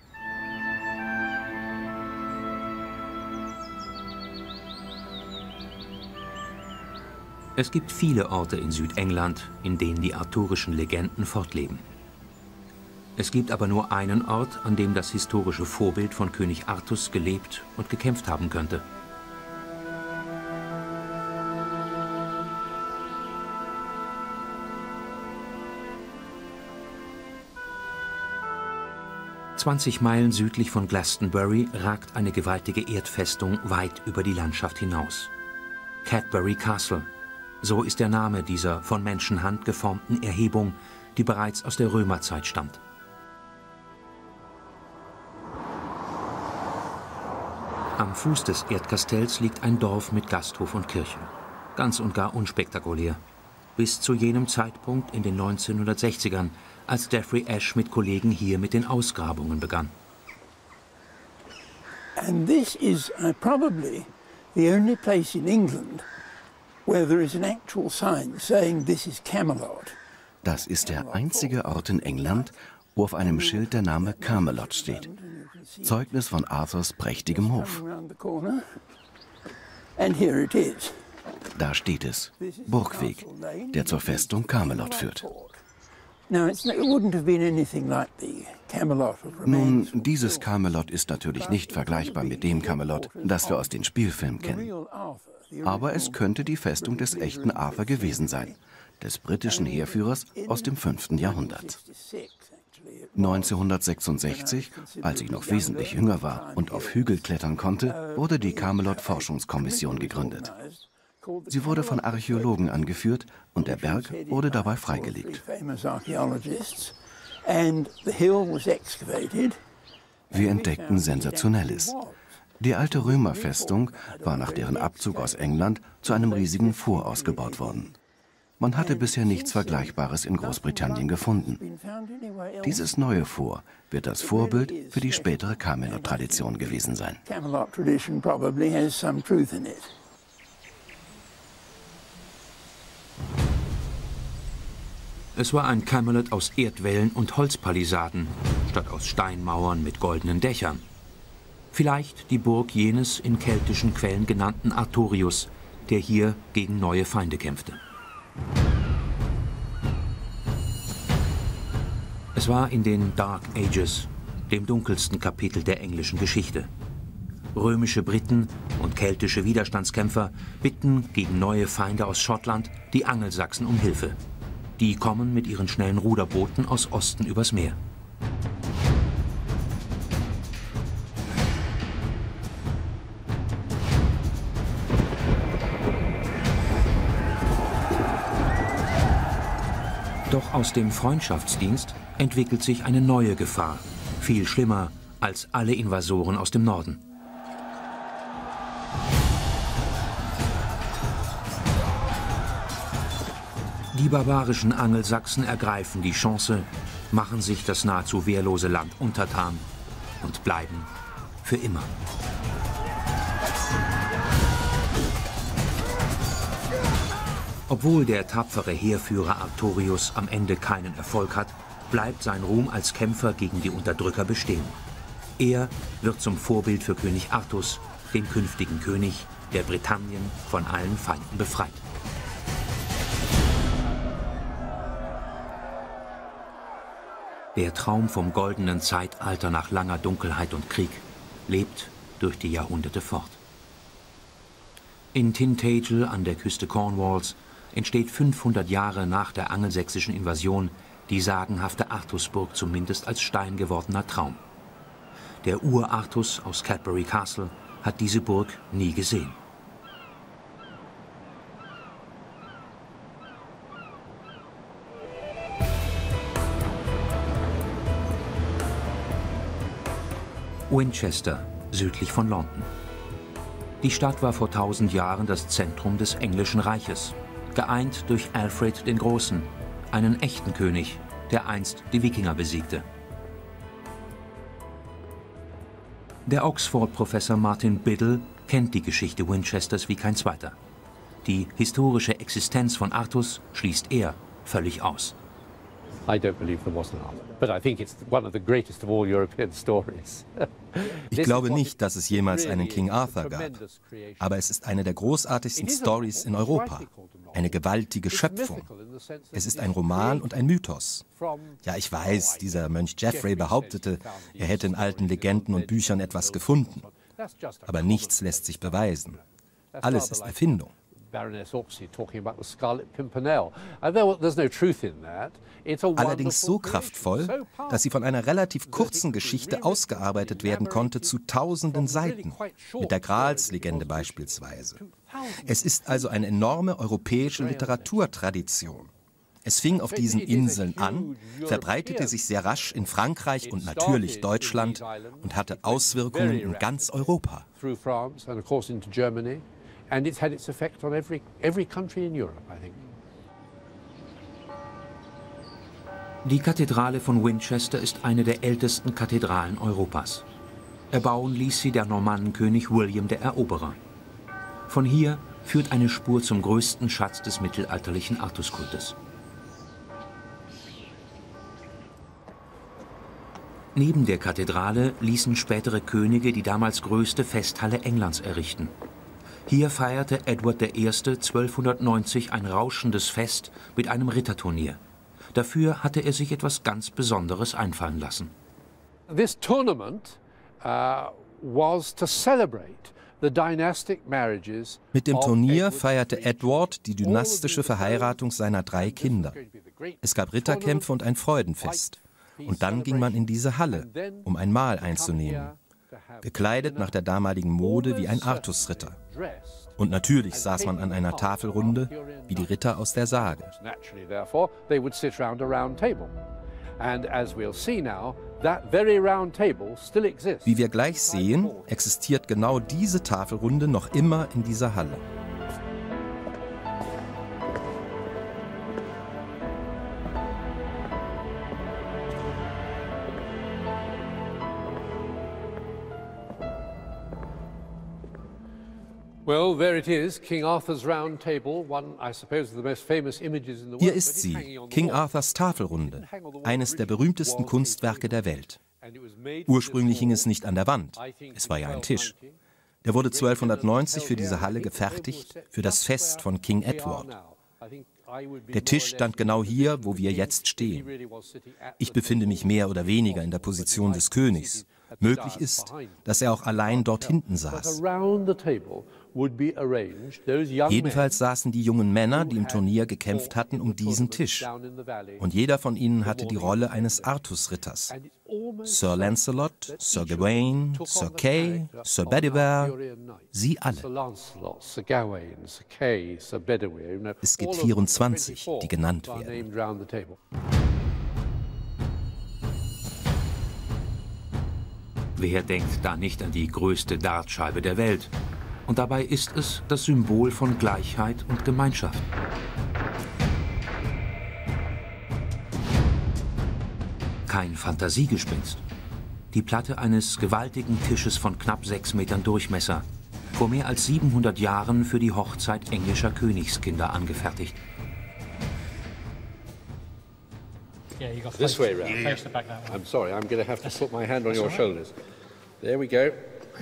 Es gibt viele Orte in Südengland, in denen die arthurischen Legenden fortleben. Es gibt aber nur einen Ort, an dem das historische Vorbild von König Artus gelebt und gekämpft haben könnte. ...20 Meilen südlich von Glastonbury ragt eine gewaltige Erdfestung weit über die Landschaft hinaus. Cadbury Castle. So ist der Name dieser von Menschenhand geformten Erhebung, die bereits aus der Römerzeit stammt. Am Fuß des Erdkastells liegt ein Dorf mit Gasthof und Kirche. Ganz und gar unspektakulär. Bis zu jenem Zeitpunkt in den 1960ern, als Jeffrey Ashe mit Kollegen hier mit den Ausgrabungen begann. And this is probably the only place in England where there is an actual sign saying this is Camelot. Das ist der einzige Ort in England, wo auf einem Schild der Name Camelot steht. Zeugnis von Arthurs prächtigem Hof. Da steht es, Burgweg, der zur Festung Camelot führt. Nun, dieses Camelot ist natürlich nicht vergleichbar mit dem Camelot, das wir aus den Spielfilmen kennen. Aber es könnte die Festung des echten Arthur gewesen sein, des britischen Heerführers aus dem 5. Jahrhundert. 1966, als ich noch wesentlich jünger war und auf Hügel klettern konnte, wurde die Camelot-Forschungskommission gegründet. Sie wurde von Archäologen angeführt und der Berg wurde dabei freigelegt. Wir entdeckten Sensationelles. Die alte Römerfestung war nach deren Abzug aus England zu einem riesigen Fort ausgebaut worden. Man hatte bisher nichts Vergleichbares in Großbritannien gefunden. Dieses neue Fort wird das Vorbild für die spätere Camelot-Tradition gewesen sein. Es war ein Camelot aus Erdwällen und Holzpalisaden, statt aus Steinmauern mit goldenen Dächern. Vielleicht die Burg jenes in keltischen Quellen genannten Artorius, der hier gegen neue Feinde kämpfte. Es war in den Dark Ages, dem dunkelsten Kapitel der englischen Geschichte. Römische Briten und keltische Widerstandskämpfer bitten gegen neue Feinde aus Schottland die Angelsachsen um Hilfe. Die kommen mit ihren schnellen Ruderbooten aus Osten übers Meer. Doch aus dem Freundschaftsdienst entwickelt sich eine neue Gefahr, viel schlimmer als alle Invasoren aus dem Norden. Die barbarischen Angelsachsen ergreifen die Chance, machen sich das nahezu wehrlose Land untertan und bleiben für immer. Obwohl der tapfere Heerführer Artorius am Ende keinen Erfolg hat, bleibt sein Ruhm als Kämpfer gegen die Unterdrücker bestehen. Er wird zum Vorbild für König Artus, den künftigen König, der Britannien von allen Feinden befreit. Der Traum vom goldenen Zeitalter nach langer Dunkelheit und Krieg lebt durch die Jahrhunderte fort. In Tintagel an der Küste Cornwalls entsteht 500 Jahre nach der angelsächsischen Invasion die sagenhafte Artusburg zumindest als Stein gewordener Traum. Der Ur-Artus aus Cadbury Castle hat diese Burg nie gesehen. Winchester, südlich von London. Die Stadt war vor 1000 Jahren das Zentrum des englischen Reiches, geeint durch Alfred den Großen, einen echten König, der einst die Wikinger besiegte. Der Oxford-Professor Martin Biddle kennt die Geschichte Winchesters wie kein zweiter. Die historische Existenz von Artus schließt er völlig aus. Ich glaube nicht, dass es jemals einen King Arthur gab, aber es ist eine der großartigsten Stories in Europa. Eine gewaltige Schöpfung. Es ist ein Roman und ein Mythos. Ja, ich weiß, dieser Mönch Geoffrey behauptete, er hätte in alten Legenden und Büchern etwas gefunden. Aber nichts lässt sich beweisen. Alles ist Erfindung. Allerdings so kraftvoll, dass sie von einer relativ kurzen Geschichte ausgearbeitet werden konnte zu tausenden Seiten, mit der Gralslegende beispielsweise. Es ist also eine enorme europäische Literaturtradition. Es fing auf diesen Inseln an, verbreitete sich sehr rasch in Frankreich und natürlich Deutschland und hatte Auswirkungen in ganz Europa. And it's had its effect on every country in Europe, I think. Die Kathedrale von Winchester ist eine der ältesten Kathedralen Europas. Erbauen ließ sie der Normandenkönig William der Eroberer. Von hier führt eine Spur zum größten Schatz des mittelalterlichen Artuskultes. Neben der Kathedrale ließen spätere Könige die damals größte Festhalle Englands errichten. Hier feierte Edward I. 1290 ein rauschendes Fest mit einem Ritterturnier. Dafür hatte er sich etwas ganz Besonderes einfallen lassen. This tournament was to celebrate the dynastic marriages. Mit dem Turnier feierte Edward die dynastische Verheiratung seiner 3 Kinder. Es gab Ritterkämpfe und ein Freudenfest. Und dann ging man in diese Halle, um ein Mahl einzunehmen. Gekleidet nach der damaligen Mode wie ein Artusritter. Und natürlich saß man an einer Tafelrunde, wie die Ritter aus der Sage. Wie wir gleich sehen, existiert genau diese Tafelrunde noch immer in dieser Halle. Hier ist sie, King Arthurs Tafelrunde, eines der berühmtesten Kunstwerke der Welt. Ursprünglich hing es nicht an der Wand, es war ja ein Tisch. Der wurde 1290 für diese Halle gefertigt, für das Fest von King Edward. Der Tisch stand genau hier, wo wir jetzt stehen. Ich befinde mich mehr oder weniger in der Position des Königs. Möglich ist, dass er auch allein dort hinten saß. Jedenfalls saßen die jungen Männer, die im Turnier gekämpft hatten, um diesen Tisch. Und jeder von ihnen hatte die Rolle eines Artusritters. Sir Lancelot, Sir Gawain, Sir Kay, Sir Bedivere, sie alle. Es gibt 24, die genannt werden. Wer denkt da nicht an die größte Dartscheibe der Welt? Und dabei ist es das Symbol von Gleichheit und Gemeinschaft. Kein Fantasiegespinst. Die Platte eines gewaltigen Tisches von knapp 6 Metern Durchmesser, vor mehr als 700 Jahren für die Hochzeit englischer Königskinder angefertigt. This way round. I'm sorry, I'm going to have to put my hand on your shoulders. There we go.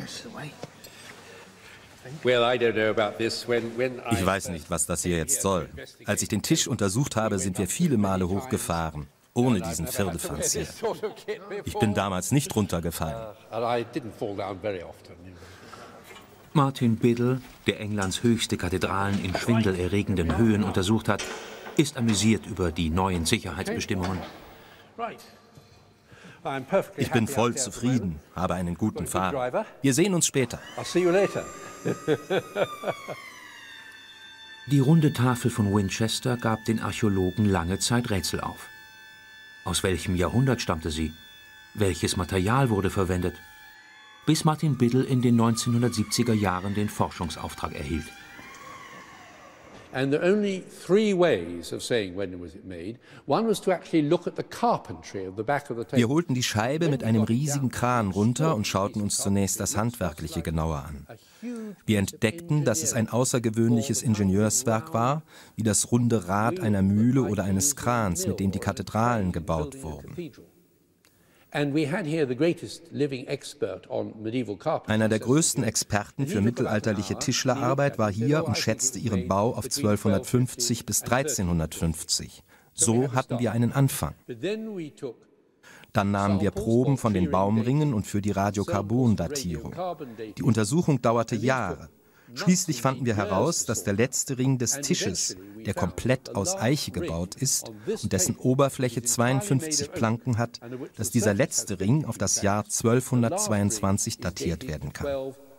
Ich weiß nicht, was das hier jetzt soll. Als ich den Tisch untersucht habe, sind wir viele Male hochgefahren, ohne diesen Firlefanz hier. Ich bin damals nicht runtergefallen. Martin Biddle, der Englands höchste Kathedralen in schwindelerregenden Höhen untersucht hat, ist amüsiert über die neuen Sicherheitsbestimmungen. Ich bin voll zufrieden, habe einen guten Fahrer. Wir sehen uns später. Die runde Tafel von Winchester gab den Archäologen lange Zeit Rätsel auf. Aus welchem Jahrhundert stammte sie? Welches Material wurde verwendet? Bis Martin Biddle in den 1970er Jahren den Forschungsauftrag erhielt. And there are only three ways of saying when was it made. One was to actually look at the carpentry of the back of the table. Wir holten die Scheibe mit einem riesigen Kran runter und schauten uns zunächst das Handwerkliche genauer an. Wir entdeckten, dass es ein außergewöhnliches Ingenieurswerk war, wie das runde Rad einer Mühle oder eines Krans, mit dem die Kathedralen gebaut wurden. Einer der größten Experten für mittelalterliche Tischlerarbeit war hier und schätzte ihren Bau auf 1250 bis 1350. So hatten wir einen Anfang. Dann nahmen wir Proben von den Baumringen und für die Radiokarbondatierung. Die Untersuchung dauerte Jahre. Schließlich fanden wir heraus, dass der letzte Ring des Tisches, der komplett aus Eiche gebaut ist und dessen Oberfläche 52 Planken hat, dass dieser letzte Ring auf das Jahr 1222 datiert werden kann.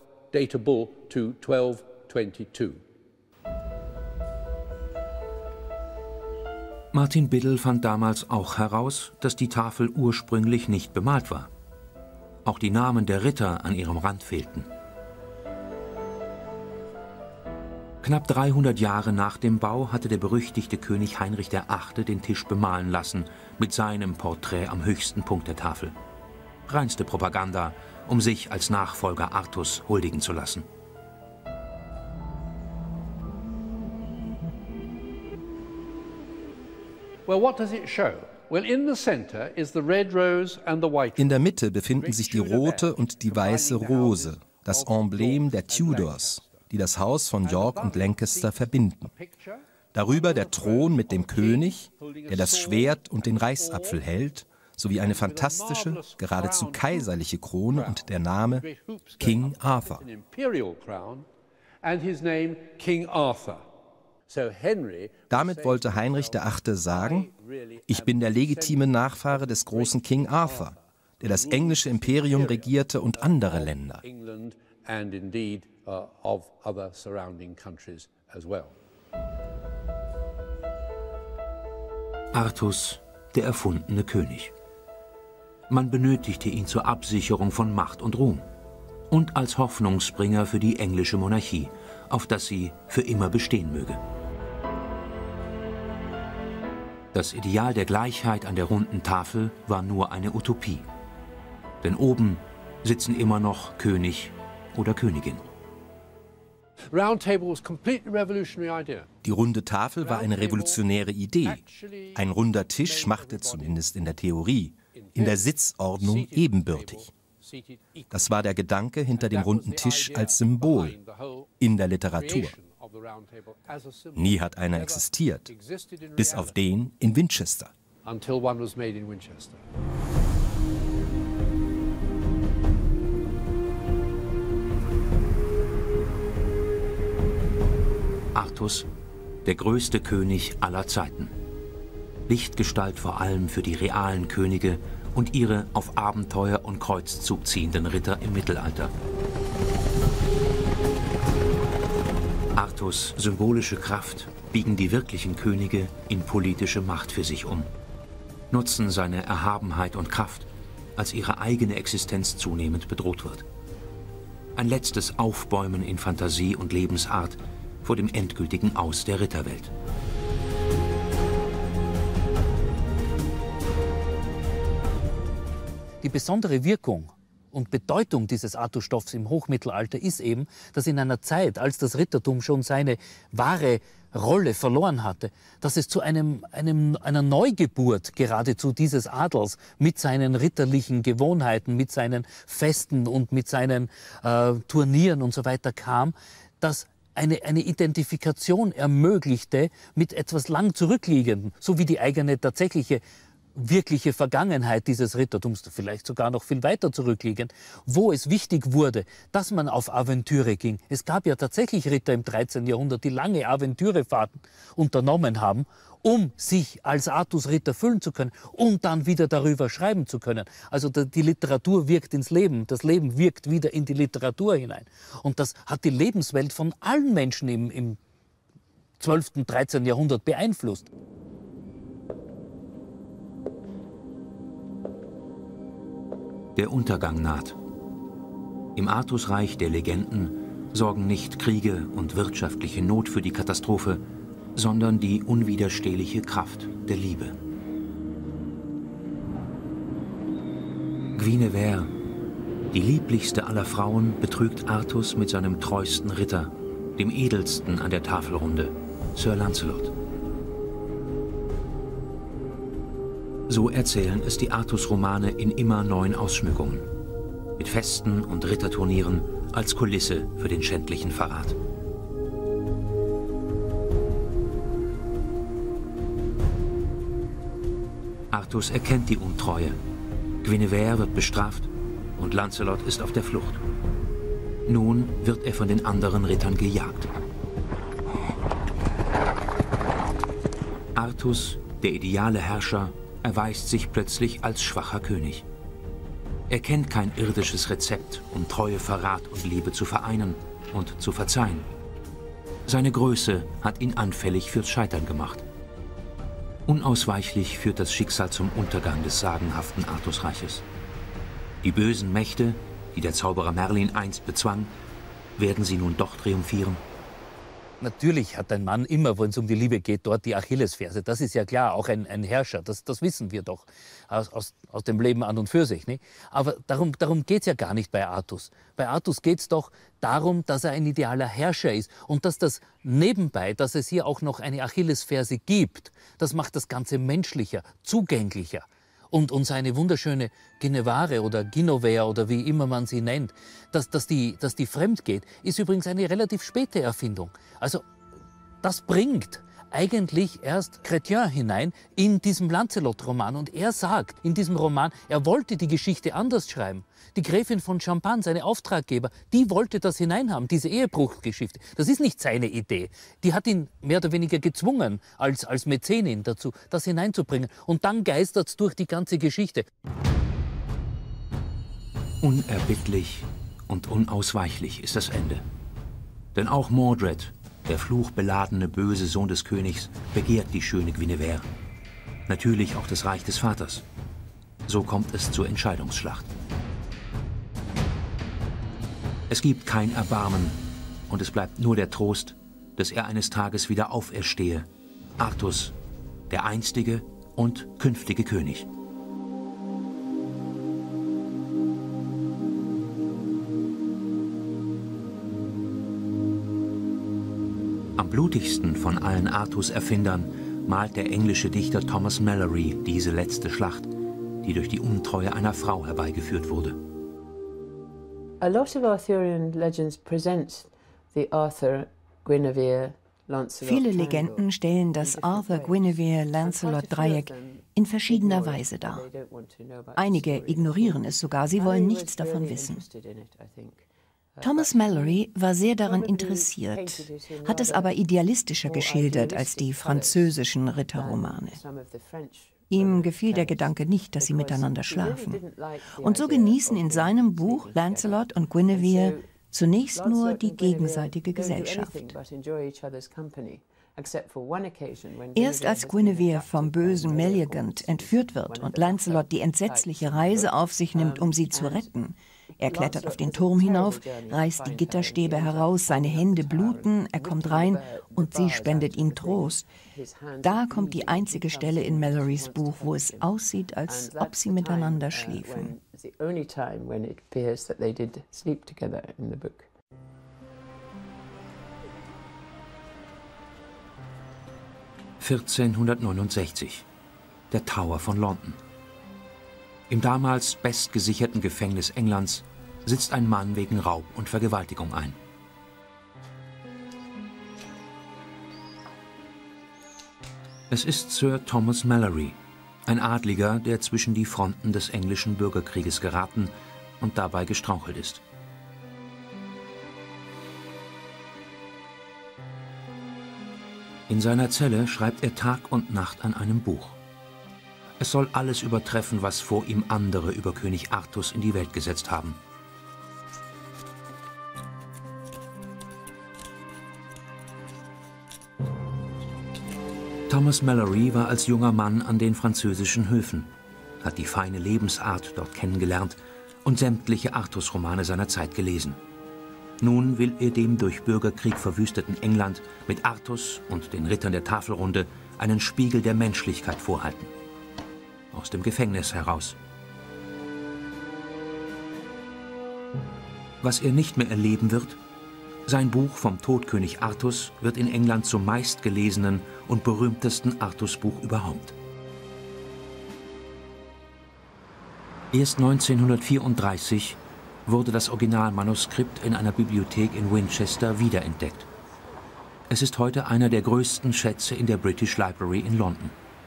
Martin Biddle fand damals auch heraus, dass die Tafel ursprünglich nicht bemalt war. Auch die Namen der Ritter an ihrem Rand fehlten. Knapp 300 Jahre nach dem Bau hatte der berüchtigte König Heinrich VIII. Den Tisch bemalen lassen, mit seinem Porträt am höchsten Punkt der Tafel. Reinste Propaganda, um sich als Nachfolger Artus huldigen zu lassen. In der Mitte befinden sich die rote und die weiße Rose, das Emblem der Tudors, die das Haus von York und Lancaster verbinden. Darüber der Thron mit dem König, der das Schwert und den Reichsapfel hält, sowie eine fantastische, geradezu kaiserliche Krone und der Name King Arthur. Damit wollte Heinrich VIII. Sagen, ich bin der legitime Nachfahre des großen King Arthur, der das englische Imperium regierte und andere Länder. Artus, der erfundene König. Man benötigte ihn zur Absicherung von Macht und Ruhm und als Hoffnungsbringer für die englische Monarchie, auf dass sie für immer bestehen möge. Das Ideal der Gleichheit an der runden Tafel war nur eine Utopie. Denn oben sitzen immer noch König oder Königin. Die runde Tafel war eine revolutionäre Idee. Ein runder Tisch machte, zumindest in der Theorie, in der Sitzordnung ebenbürtig. Das war der Gedanke hinter dem runden Tisch als Symbol in der Literatur. Nie hat einer existiert, bis auf den in Winchester. Artus, der größte König aller Zeiten. Lichtgestalt vor allem für die realen Könige und ihre auf Abenteuer und Kreuzzug ziehenden Ritter im Mittelalter. Artus' symbolische Kraft biegen die wirklichen Könige in politische Macht für sich um, nutzen seine Erhabenheit und Kraft, als ihre eigene Existenz zunehmend bedroht wird. Ein letztes Aufbäumen in Fantasie und Lebensart vor dem endgültigen Aus der Ritterwelt. Die besondere Wirkung und Bedeutung dieses Artusstoffs im Hochmittelalter ist eben, dass in einer Zeit, als das Rittertum schon seine wahre Rolle verloren hatte, dass es zu einer Neugeburt geradezu dieses Adels mit seinen ritterlichen Gewohnheiten, mit seinen Festen und mit seinen Turnieren und so weiter kam, dass eine Identifikation ermöglichte mit etwas lang zurückliegendem, so wie die eigene tatsächliche wirkliche Vergangenheit dieses Rittertums, vielleicht sogar noch viel weiter zurückliegen, wo es wichtig wurde, dass man auf Aventüre ging. Es gab ja tatsächlich Ritter im 13. Jahrhundert, die lange Aventürefahrten unternommen haben, um sich als Artusritter fühlen zu können und dann wieder darüber schreiben zu können. Also die Literatur wirkt ins Leben, das Leben wirkt wieder in die Literatur hinein. Und das hat die Lebenswelt von allen Menschen im 12. und 13. Jahrhundert beeinflusst. Der Untergang naht. Im Artusreich der Legenden sorgen nicht Kriege und wirtschaftliche Not für die Katastrophe, sondern die unwiderstehliche Kraft der Liebe. Guinevere, die lieblichste aller Frauen, betrügt Artus mit seinem treuesten Ritter, dem edelsten an der Tafelrunde, Sir Lancelot. So erzählen es die Artus-Romane in immer neuen Ausschmückungen, mit Festen und Ritterturnieren als Kulisse für den schändlichen Verrat. Artus erkennt die Untreue, Guinevere wird bestraft und Lancelot ist auf der Flucht. Nun wird er von den anderen Rittern gejagt. Artus, der ideale Herrscher, erweist sich plötzlich als schwacher König. Er kennt kein irdisches Rezept, um Treue, Verrat und Liebe zu vereinen und zu verzeihen. Seine Größe hat ihn anfällig fürs Scheitern gemacht. Unausweichlich führt das Schicksal zum Untergang des sagenhaften Artusreiches. Die bösen Mächte, die der Zauberer Merlin einst bezwang, werden sie nun doch triumphieren? Natürlich hat ein Mann immer, wenn es um die Liebe geht, dort die Achillesferse. Das ist ja klar, auch ein Herrscher, das wissen wir doch aus dem Leben an und für sich. Ne? Aber darum geht es ja gar nicht bei Artus. Bei Artus geht es doch darum, dass er ein idealer Herrscher ist und dass das nebenbei, dass es hier auch noch eine Achillesferse gibt, das macht das Ganze menschlicher, zugänglicher. Und seine wunderschöne Guinevere oder Guinevere oder wie immer man sie nennt, dass die fremd geht, ist übrigens eine relativ späte Erfindung. Also das bringt eigentlich erst Chrétien hinein in diesem Lancelot-Roman. Und er sagt in diesem Roman, er wollte die Geschichte anders schreiben. Die Gräfin von Champagne, seine Auftraggeber, die wollte das hineinhaben, diese Ehebruchgeschichte. Das ist nicht seine Idee. Die hat ihn mehr oder weniger gezwungen, als Mäzenin dazu, das hineinzubringen. Und dann geistert es durch die ganze Geschichte. Unerbittlich und unausweichlich ist das Ende. Denn auch Mordred, der fluchbeladene böse Sohn des Königs, begehrt die schöne Guinevere. Natürlich auch das Reich des Vaters. So kommt es zur Entscheidungsschlacht. Es gibt kein Erbarmen und es bleibt nur der Trost, dass er eines Tages wieder auferstehe. Artus, der einstige und künftige König. Am blutigsten von allen Artus-Erfindern malt der englische Dichter Thomas Malory diese letzte Schlacht, die durch die Untreue einer Frau herbeigeführt wurde. A lot of Arthurian legends present the Arthur-Guinevere Viele Legenden stellen das Arthur-Guinevere-Lancelot-Dreieck in verschiedener Weise dar. Einige ignorieren es sogar, sie wollen nichts davon wissen. Thomas Malory war sehr daran interessiert, hat es aber idealistischer geschildert als die französischen Ritterromane. Ihm gefiel der Gedanke nicht, dass sie miteinander schlafen. Und so genießen in seinem Buch Lancelot und Guinevere zunächst nur die gegenseitige Gesellschaft. Erst als Guinevere vom bösen Meleagant entführt wird und Lancelot die entsetzliche Reise auf sich nimmt, um sie zu retten, er klettert auf den Turm hinauf, reißt die Gitterstäbe heraus, seine Hände bluten, er kommt rein und sie spendet ihm Trost. Da kommt die einzige Stelle in Malorys Buch, wo es aussieht, als ob sie miteinander schliefen. 1469. Der Tower von London. Im damals bestgesicherten Gefängnis Englands sitzt ein Mann wegen Raub und Vergewaltigung ein. Es ist Sir Thomas Malory, Ein Adliger, der zwischen die Fronten des englischen Bürgerkrieges geraten und dabei gestrauchelt ist. In seiner Zelle schreibt er Tag und Nacht an einem Buch. Es soll alles übertreffen, was vor ihm andere über König Artus in die Welt gesetzt haben. Thomas Malory war als junger Mann an den französischen Höfen, hat die feine Lebensart dort kennengelernt und sämtliche Artus-Romane seiner Zeit gelesen. Nun will er dem durch Bürgerkrieg verwüsteten England mit Artus und den Rittern der Tafelrunde einen Spiegel der Menschlichkeit vorhalten. Aus dem Gefängnis heraus. Was er nicht mehr erleben wird: sein Buch vom Tod König Artus wird in England zum meistgelesenen und berühmtesten Artus-Buch überhaupt. Erst 1934 wurde das Originalmanuskript in einer Bibliothek in Winchester wiederentdeckt. Es ist heute einer der größten Schätze in der British Library in London.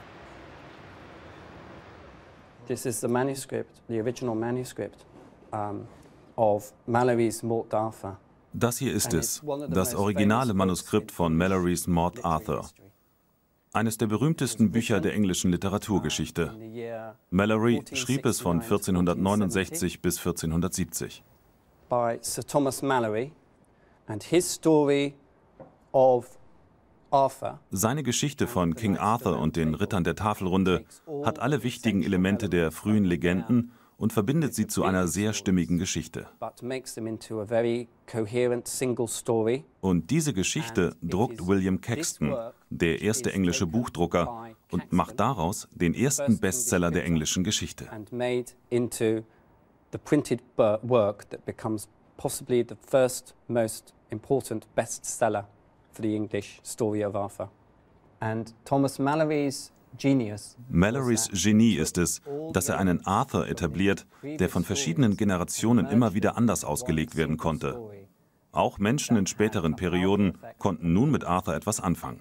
This is the manuscript, the original manuscript of Malorys Morte d'Arthur. Das hier ist es, das originale Manuskript von Malorys Morte d'Arthur. Eines der berühmtesten Bücher der englischen Literaturgeschichte. Malory schrieb es von 1469 bis 1470. By Sir Thomas Malory and his story of Arthur. Seine Geschichte von King Arthur und den Rittern der Tafelrunde hat alle wichtigen Elemente der frühen Legenden und verbindet sie zu einer sehr stimmigen Geschichte. Und diese Geschichte druckt William Caxton, der erste englische Buchdrucker, und macht daraus den ersten Bestseller der englischen Geschichte. Thomas Malorys Malorys Genie ist es, dass er einen Arthur etabliert, der von verschiedenen Generationen immer wieder anders ausgelegt werden konnte. Auch Menschen in späteren Perioden konnten nun mit Arthur etwas anfangen.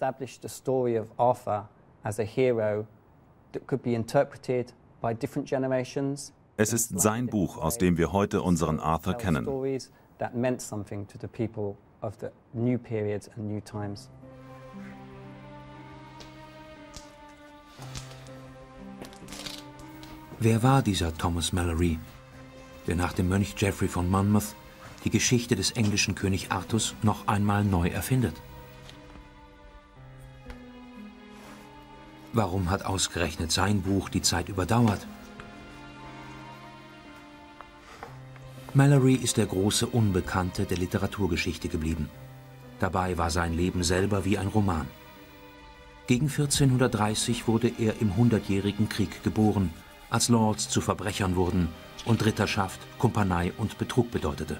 Es ist sein Buch, aus dem wir heute unseren Arthur kennen. Wer war dieser Thomas Malory, der nach dem Mönch Geoffrey von Monmouth die Geschichte des englischen König Artus noch einmal neu erfindet? Warum hat ausgerechnet sein Buch die Zeit überdauert? Malory ist der große Unbekannte der Literaturgeschichte geblieben. Dabei war sein Leben selber wie ein Roman. Gegen 1430 wurde er im Hundertjährigen Krieg geboren, als Lords zu Verbrechern wurden und Ritterschaft, Kumpanei und Betrug bedeutete.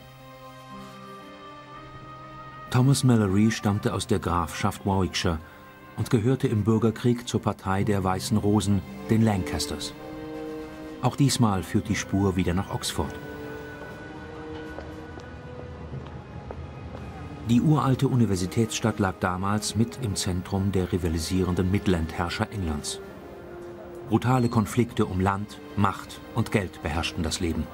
Thomas Malory stammte aus der Grafschaft Warwickshire und gehörte im Bürgerkrieg zur Partei der Weißen Rosen, den Lancasters. Auch diesmal führt die Spur wieder nach Oxford. Die uralte Universitätsstadt lag damals mit im Zentrum der rivalisierenden Midland-Herrscher Englands. Brutale Konflikte um Land, Macht und Geld beherrschten das Leben.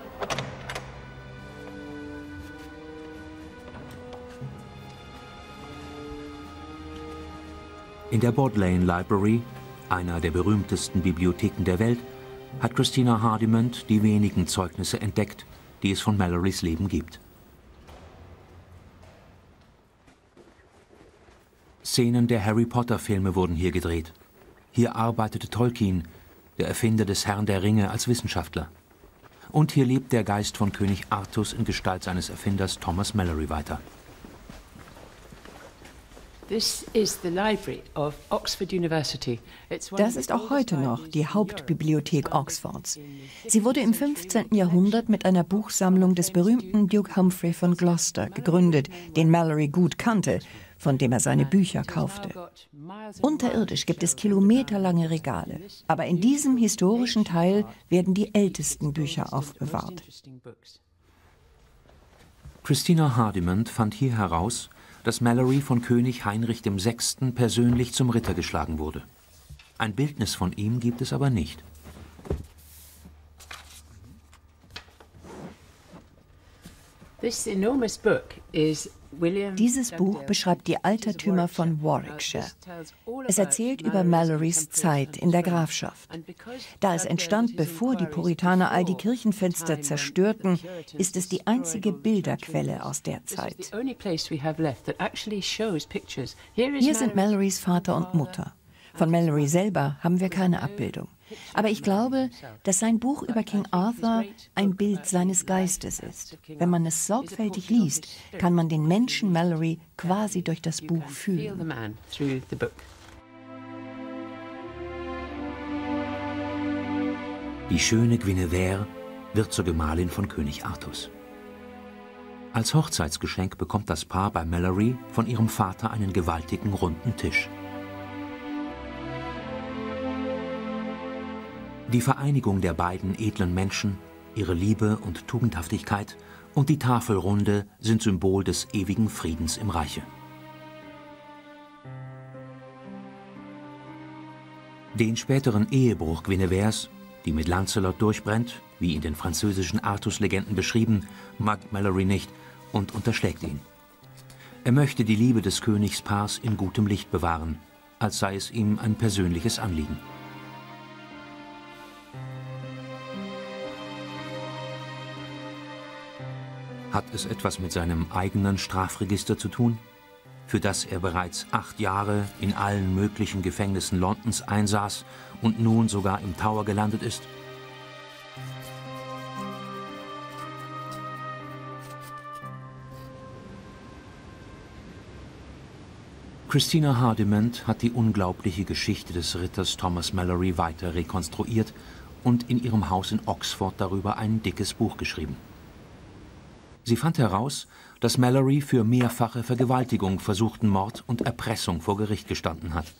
In der Bodleian Library, einer der berühmtesten Bibliotheken der Welt, hat Christina Hardimont die wenigen Zeugnisse entdeckt, die es von Malorys Leben gibt. Szenen der Harry-Potter-Filme wurden hier gedreht. Hier arbeitete Tolkien, der Erfinder des Herrn der Ringe, als Wissenschaftler. Und hier lebt der Geist von König Artus in Gestalt seines Erfinders Thomas Malory weiter. Das ist auch heute noch die Hauptbibliothek Oxfords. Sie wurde im 15. Jahrhundert mit einer Buchsammlung des berühmten Duke Humphrey von Gloucester gegründet, den Malory gut kannte, von dem er seine Bücher kaufte. Unterirdisch gibt es kilometerlange Regale, aber in diesem historischen Teil werden die ältesten Bücher aufbewahrt. Christina Hardimont fand hier heraus, dass Malory von König Heinrich VI. Persönlich zum Ritter geschlagen wurde. Ein Bildnis von ihm gibt es aber nicht. Dieses Buch beschreibt die Altertümer von Warwickshire. Es erzählt über Malorys Zeit in der Grafschaft. Da es entstand, bevor die Puritaner all die Kirchenfenster zerstörten, ist es die einzige Bilderquelle aus der Zeit. Hier sind Malorys Vater und Mutter. Von Malory selber haben wir keine Abbildung. Aber ich glaube, dass sein Buch über King Arthur ein Bild seines Geistes ist. Wenn man es sorgfältig liest, kann man den Menschen Malory quasi durch das Buch fühlen. Die schöne Guinevere wird zur Gemahlin von König Artus. Als Hochzeitsgeschenk bekommt das Paar bei Malory von ihrem Vater einen gewaltigen runden Tisch. Die Vereinigung der beiden edlen Menschen, ihre Liebe und Tugendhaftigkeit und die Tafelrunde sind Symbol des ewigen Friedens im Reiche. Den späteren Ehebruch Guineveres, die mit Lancelot durchbrennt, wie in den französischen Artus-Legenden beschrieben, mag Malory nicht und unterschlägt ihn. Er möchte die Liebe des Königspaars in gutem Licht bewahren, als sei es ihm ein persönliches Anliegen. Hat es etwas mit seinem eigenen Strafregister zu tun, für das er bereits 8 Jahre in allen möglichen Gefängnissen Londons einsaß und nun sogar im Tower gelandet ist? Christina Hardiment hat die unglaubliche Geschichte des Ritters Thomas Malory weiter rekonstruiert und in ihrem Haus in Oxford darüber ein dickes Buch geschrieben. Sie fand heraus, dass Malory für mehrfache Vergewaltigung, versuchten Mord und Erpressung vor Gericht gestanden hat.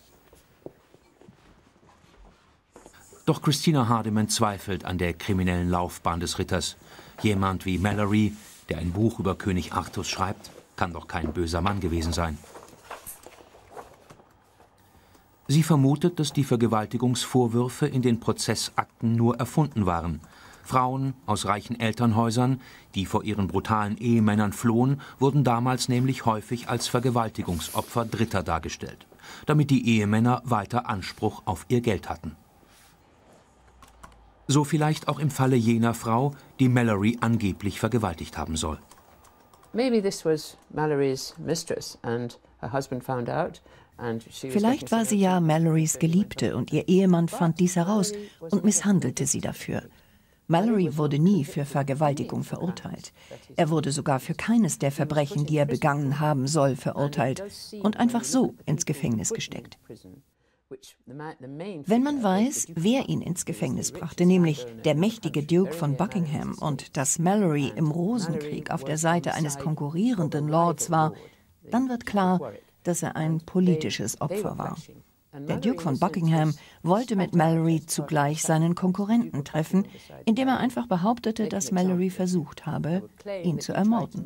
Doch Christina Hardiment zweifelt an der kriminellen Laufbahn des Ritters. Jemand wie Malory, der ein Buch über König Artus schreibt, kann doch kein böser Mann gewesen sein. Sie vermutet, dass die Vergewaltigungsvorwürfe in den Prozessakten nur erfunden waren. Frauen aus reichen Elternhäusern, die vor ihren brutalen Ehemännern flohen, wurden damals nämlich häufig als Vergewaltigungsopfer Dritter dargestellt, damit die Ehemänner weiter Anspruch auf ihr Geld hatten. So vielleicht auch im Falle jener Frau, die Malory angeblich vergewaltigt haben soll. Vielleicht war sie ja Malorys Geliebte und ihr Ehemann fand dies heraus und misshandelte sie dafür. Malory wurde nie für Vergewaltigung verurteilt. Er wurde sogar für keines der Verbrechen, die er begangen haben soll, verurteilt und einfach so ins Gefängnis gesteckt. Wenn man weiß, wer ihn ins Gefängnis brachte, nämlich der mächtige Duke von Buckingham, und dass Malory im Rosenkrieg auf der Seite eines konkurrierenden Lords war, dann wird klar, dass er ein politisches Opfer war. Der Duke von Buckingham wollte mit Malory zugleich seinen Konkurrenten treffen, indem er einfach behauptete, dass Malory versucht habe, ihn zu ermorden.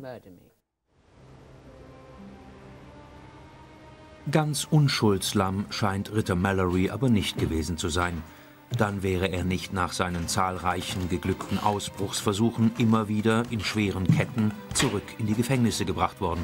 Ganz unschuldslamm scheint Ritter Malory aber nicht gewesen zu sein. Dann wäre er nicht nach seinen zahlreichen geglückten Ausbruchsversuchen immer wieder in schweren Ketten zurück in die Gefängnisse gebracht worden.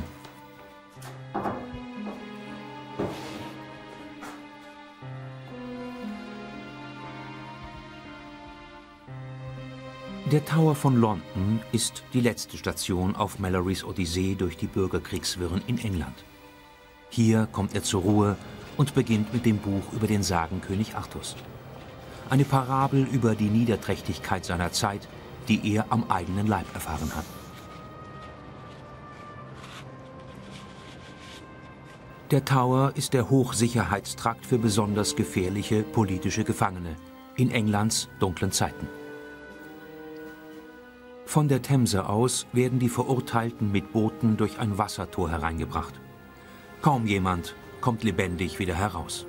Der Tower von London ist die letzte Station auf Malorys Odyssee durch die Bürgerkriegswirren in England. Hier kommt er zur Ruhe und beginnt mit dem Buch über den Sagenkönig Artus. Eine Parabel über die Niederträchtigkeit seiner Zeit, die er am eigenen Leib erfahren hat. Der Tower ist der Hochsicherheitstrakt für besonders gefährliche politische Gefangene in Englands dunklen Zeiten. Von der Themse aus werden die Verurteilten mit Booten durch ein Wassertor hereingebracht. Kaum jemand kommt lebendig wieder heraus.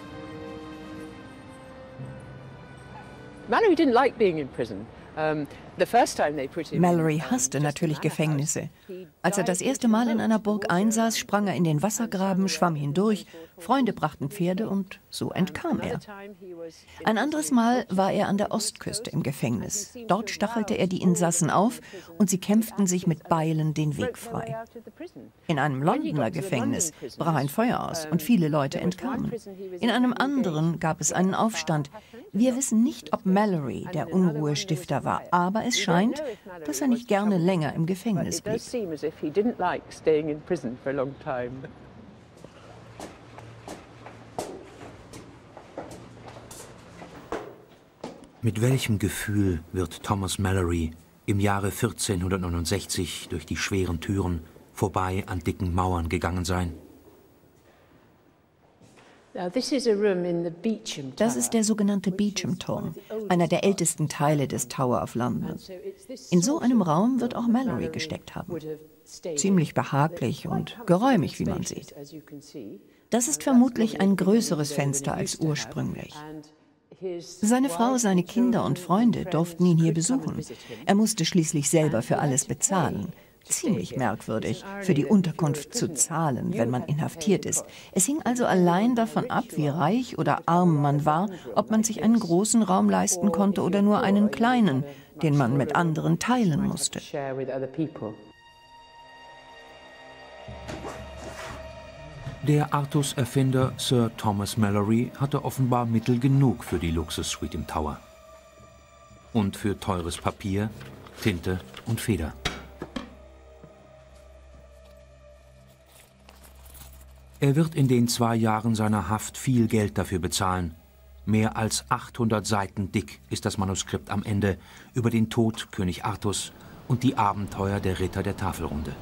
Malory didn't like being in prison. Malory hasste natürlich Gefängnisse. Als er das erste Mal in einer Burg einsaß, sprang er in den Wassergraben, schwamm hindurch, Freunde brachten Pferde und so entkam er. Ein anderes Mal war er an der Ostküste im Gefängnis. Dort stachelte er die Insassen auf und sie kämpften sich mit Beilen den Weg frei. In einem Londoner Gefängnis brach ein Feuer aus und viele Leute entkamen. In einem anderen gab es einen Aufstand. Wir wissen nicht, ob Malory der Unruhestifter war, aber es scheint, dass er nicht gerne länger im Gefängnis blieb. Mit welchem Gefühl wird Thomas Malory im Jahre 1469 durch die schweren Türen vorbei an dicken Mauern gegangen sein? Das ist der sogenannte Beauchamp-Turm, einer der ältesten Teile des Tower of London. In so einem Raum wird auch Malory gesteckt haben. Ziemlich behaglich und geräumig, wie man sieht. Das ist vermutlich ein größeres Fenster als ursprünglich. Seine Frau, seine Kinder und Freunde durften ihn hier besuchen. Er musste schließlich selber für alles bezahlen. Ziemlich merkwürdig, für die Unterkunft zu zahlen, wenn man inhaftiert ist. Es hing also allein davon ab, wie reich oder arm man war, ob man sich einen großen Raum leisten konnte oder nur einen kleinen, den man mit anderen teilen musste. Der Artus-Erfinder Sir Thomas Malory hatte offenbar Mittel genug für die Luxussuite im Tower. Und für teures Papier, Tinte und Feder. Er wird in den 2 Jahren seiner Haft viel Geld dafür bezahlen. Mehr als 800 Seiten dick ist das Manuskript am Ende über den Tod König Artus und die Abenteuer der Ritter der Tafelrunde.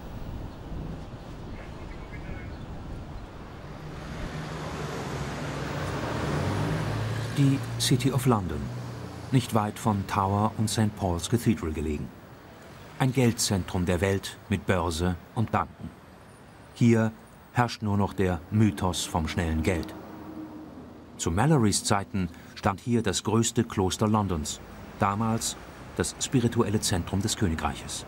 Die City of London, nicht weit von Tower und St. Paul's Cathedral gelegen. Ein Geldzentrum der Welt mit Börse und Banken. Hier herrscht nur noch der Mythos vom schnellen Geld. Zu Malorys Zeiten stand hier das größte Kloster Londons, damals das spirituelle Zentrum des Königreiches.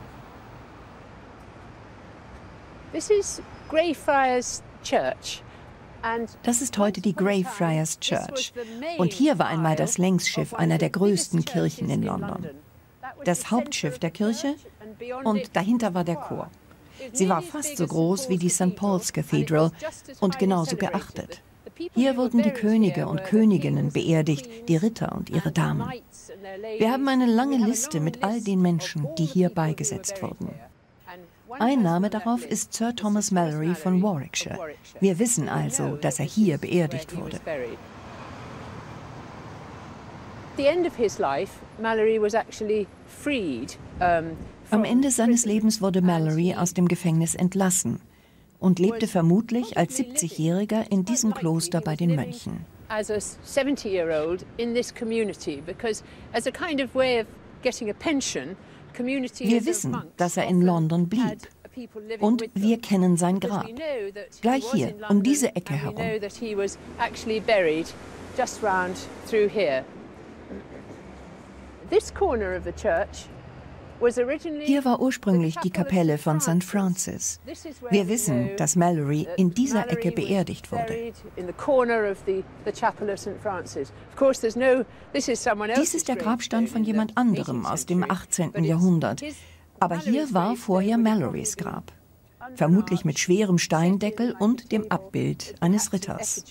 Das ist heute die Greyfriars Church. Und hier war einmal das Längsschiff einer der größten Kirchen in London. Das Hauptschiff der Kirche und dahinter war der Chor. Sie war fast so groß wie die St. Paul's Cathedral und genauso geachtet. Hier wurden die Könige und Königinnen beerdigt, die Ritter und ihre Damen. Wir haben eine lange Liste mit all den Menschen, die hier beigesetzt wurden. Ein Name darauf ist Sir Thomas Malory von Warwickshire. Wir wissen also, dass er hier beerdigt wurde. Am Ende seines Lebens wurde Malory aus dem Gefängnis entlassen und lebte vermutlich als 70-Jähriger in diesem Kloster bei den Mönchen. Wir wissen, dass er in London blieb. Und wir kennen sein Grab. Gleich hier, um diese Ecke herum. Hier war ursprünglich die Kapelle von St. Francis. Wir wissen, dass Malory in dieser Ecke beerdigt wurde. Dies ist der Grabstein von jemand anderem aus dem 18. Jahrhundert. Aber hier war vorher Malorys Grab. Vermutlich mit schwerem Steindeckel und dem Abbild eines Ritters.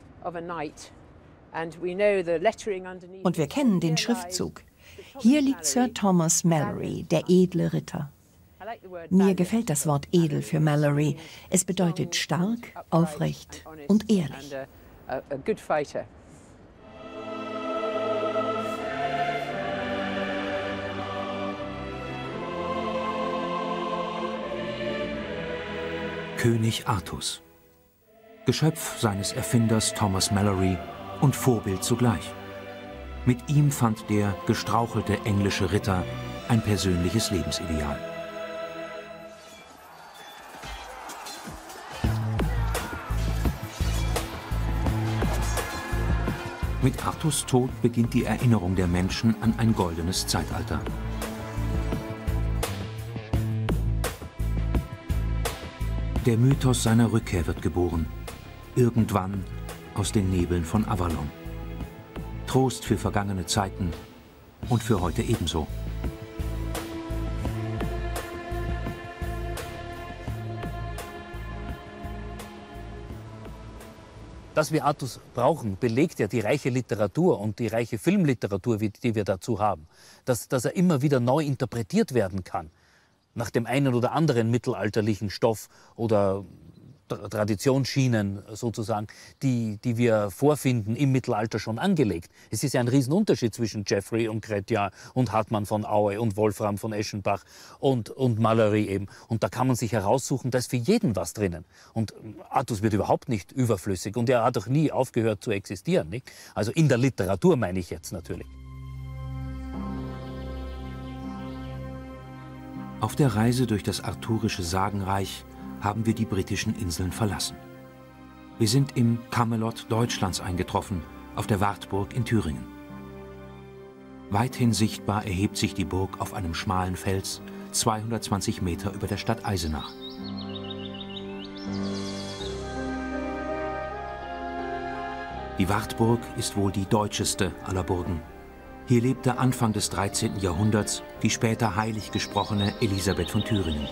Und wir kennen den Schriftzug. Hier liegt Sir Thomas Malory, der edle Ritter. Mir gefällt das Wort edel für Malory. Es bedeutet stark, aufrecht und ehrlich. König Artus. Geschöpf seines Erfinders Thomas Malory und Vorbild zugleich. Mit ihm fand der gestrauchelte englische Ritter ein persönliches Lebensideal. Mit Artus Tod beginnt die Erinnerung der Menschen an ein goldenes Zeitalter. Der Mythos seiner Rückkehr wird geboren. Irgendwann aus den Nebeln von Avalon. Trost für vergangene Zeiten und für heute ebenso. Dass wir Artus brauchen, belegt ja die reiche Literatur und die reiche Filmliteratur, die wir dazu haben. Dass er immer wieder neu interpretiert werden kann. Nach dem einen oder anderen mittelalterlichen Stoff oder Traditionsschienen sozusagen, die wir vorfinden, im Mittelalter schon angelegt. Es ist ja ein Riesenunterschied zwischen Geoffrey und Chrétien und Hartmann von Aue und Wolfram von Eschenbach und Malory eben. Und da kann man sich heraussuchen, da ist für jeden was drinnen. Und Artus wird überhaupt nicht überflüssig und er hat auch nie aufgehört zu existieren. Nicht? Also in der Literatur meine ich jetzt natürlich. Auf der Reise durch das arthurische Sagenreich haben wir die britischen Inseln verlassen. Wir sind im Camelot Deutschlands eingetroffen, auf der Wartburg in Thüringen. Weithin sichtbar erhebt sich die Burg auf einem schmalen Fels, 220 Meter über der Stadt Eisenach. Die Wartburg ist wohl die deutscheste aller Burgen. Hier lebte Anfang des 13. Jahrhunderts die später heilig gesprochene Elisabeth von Thüringen.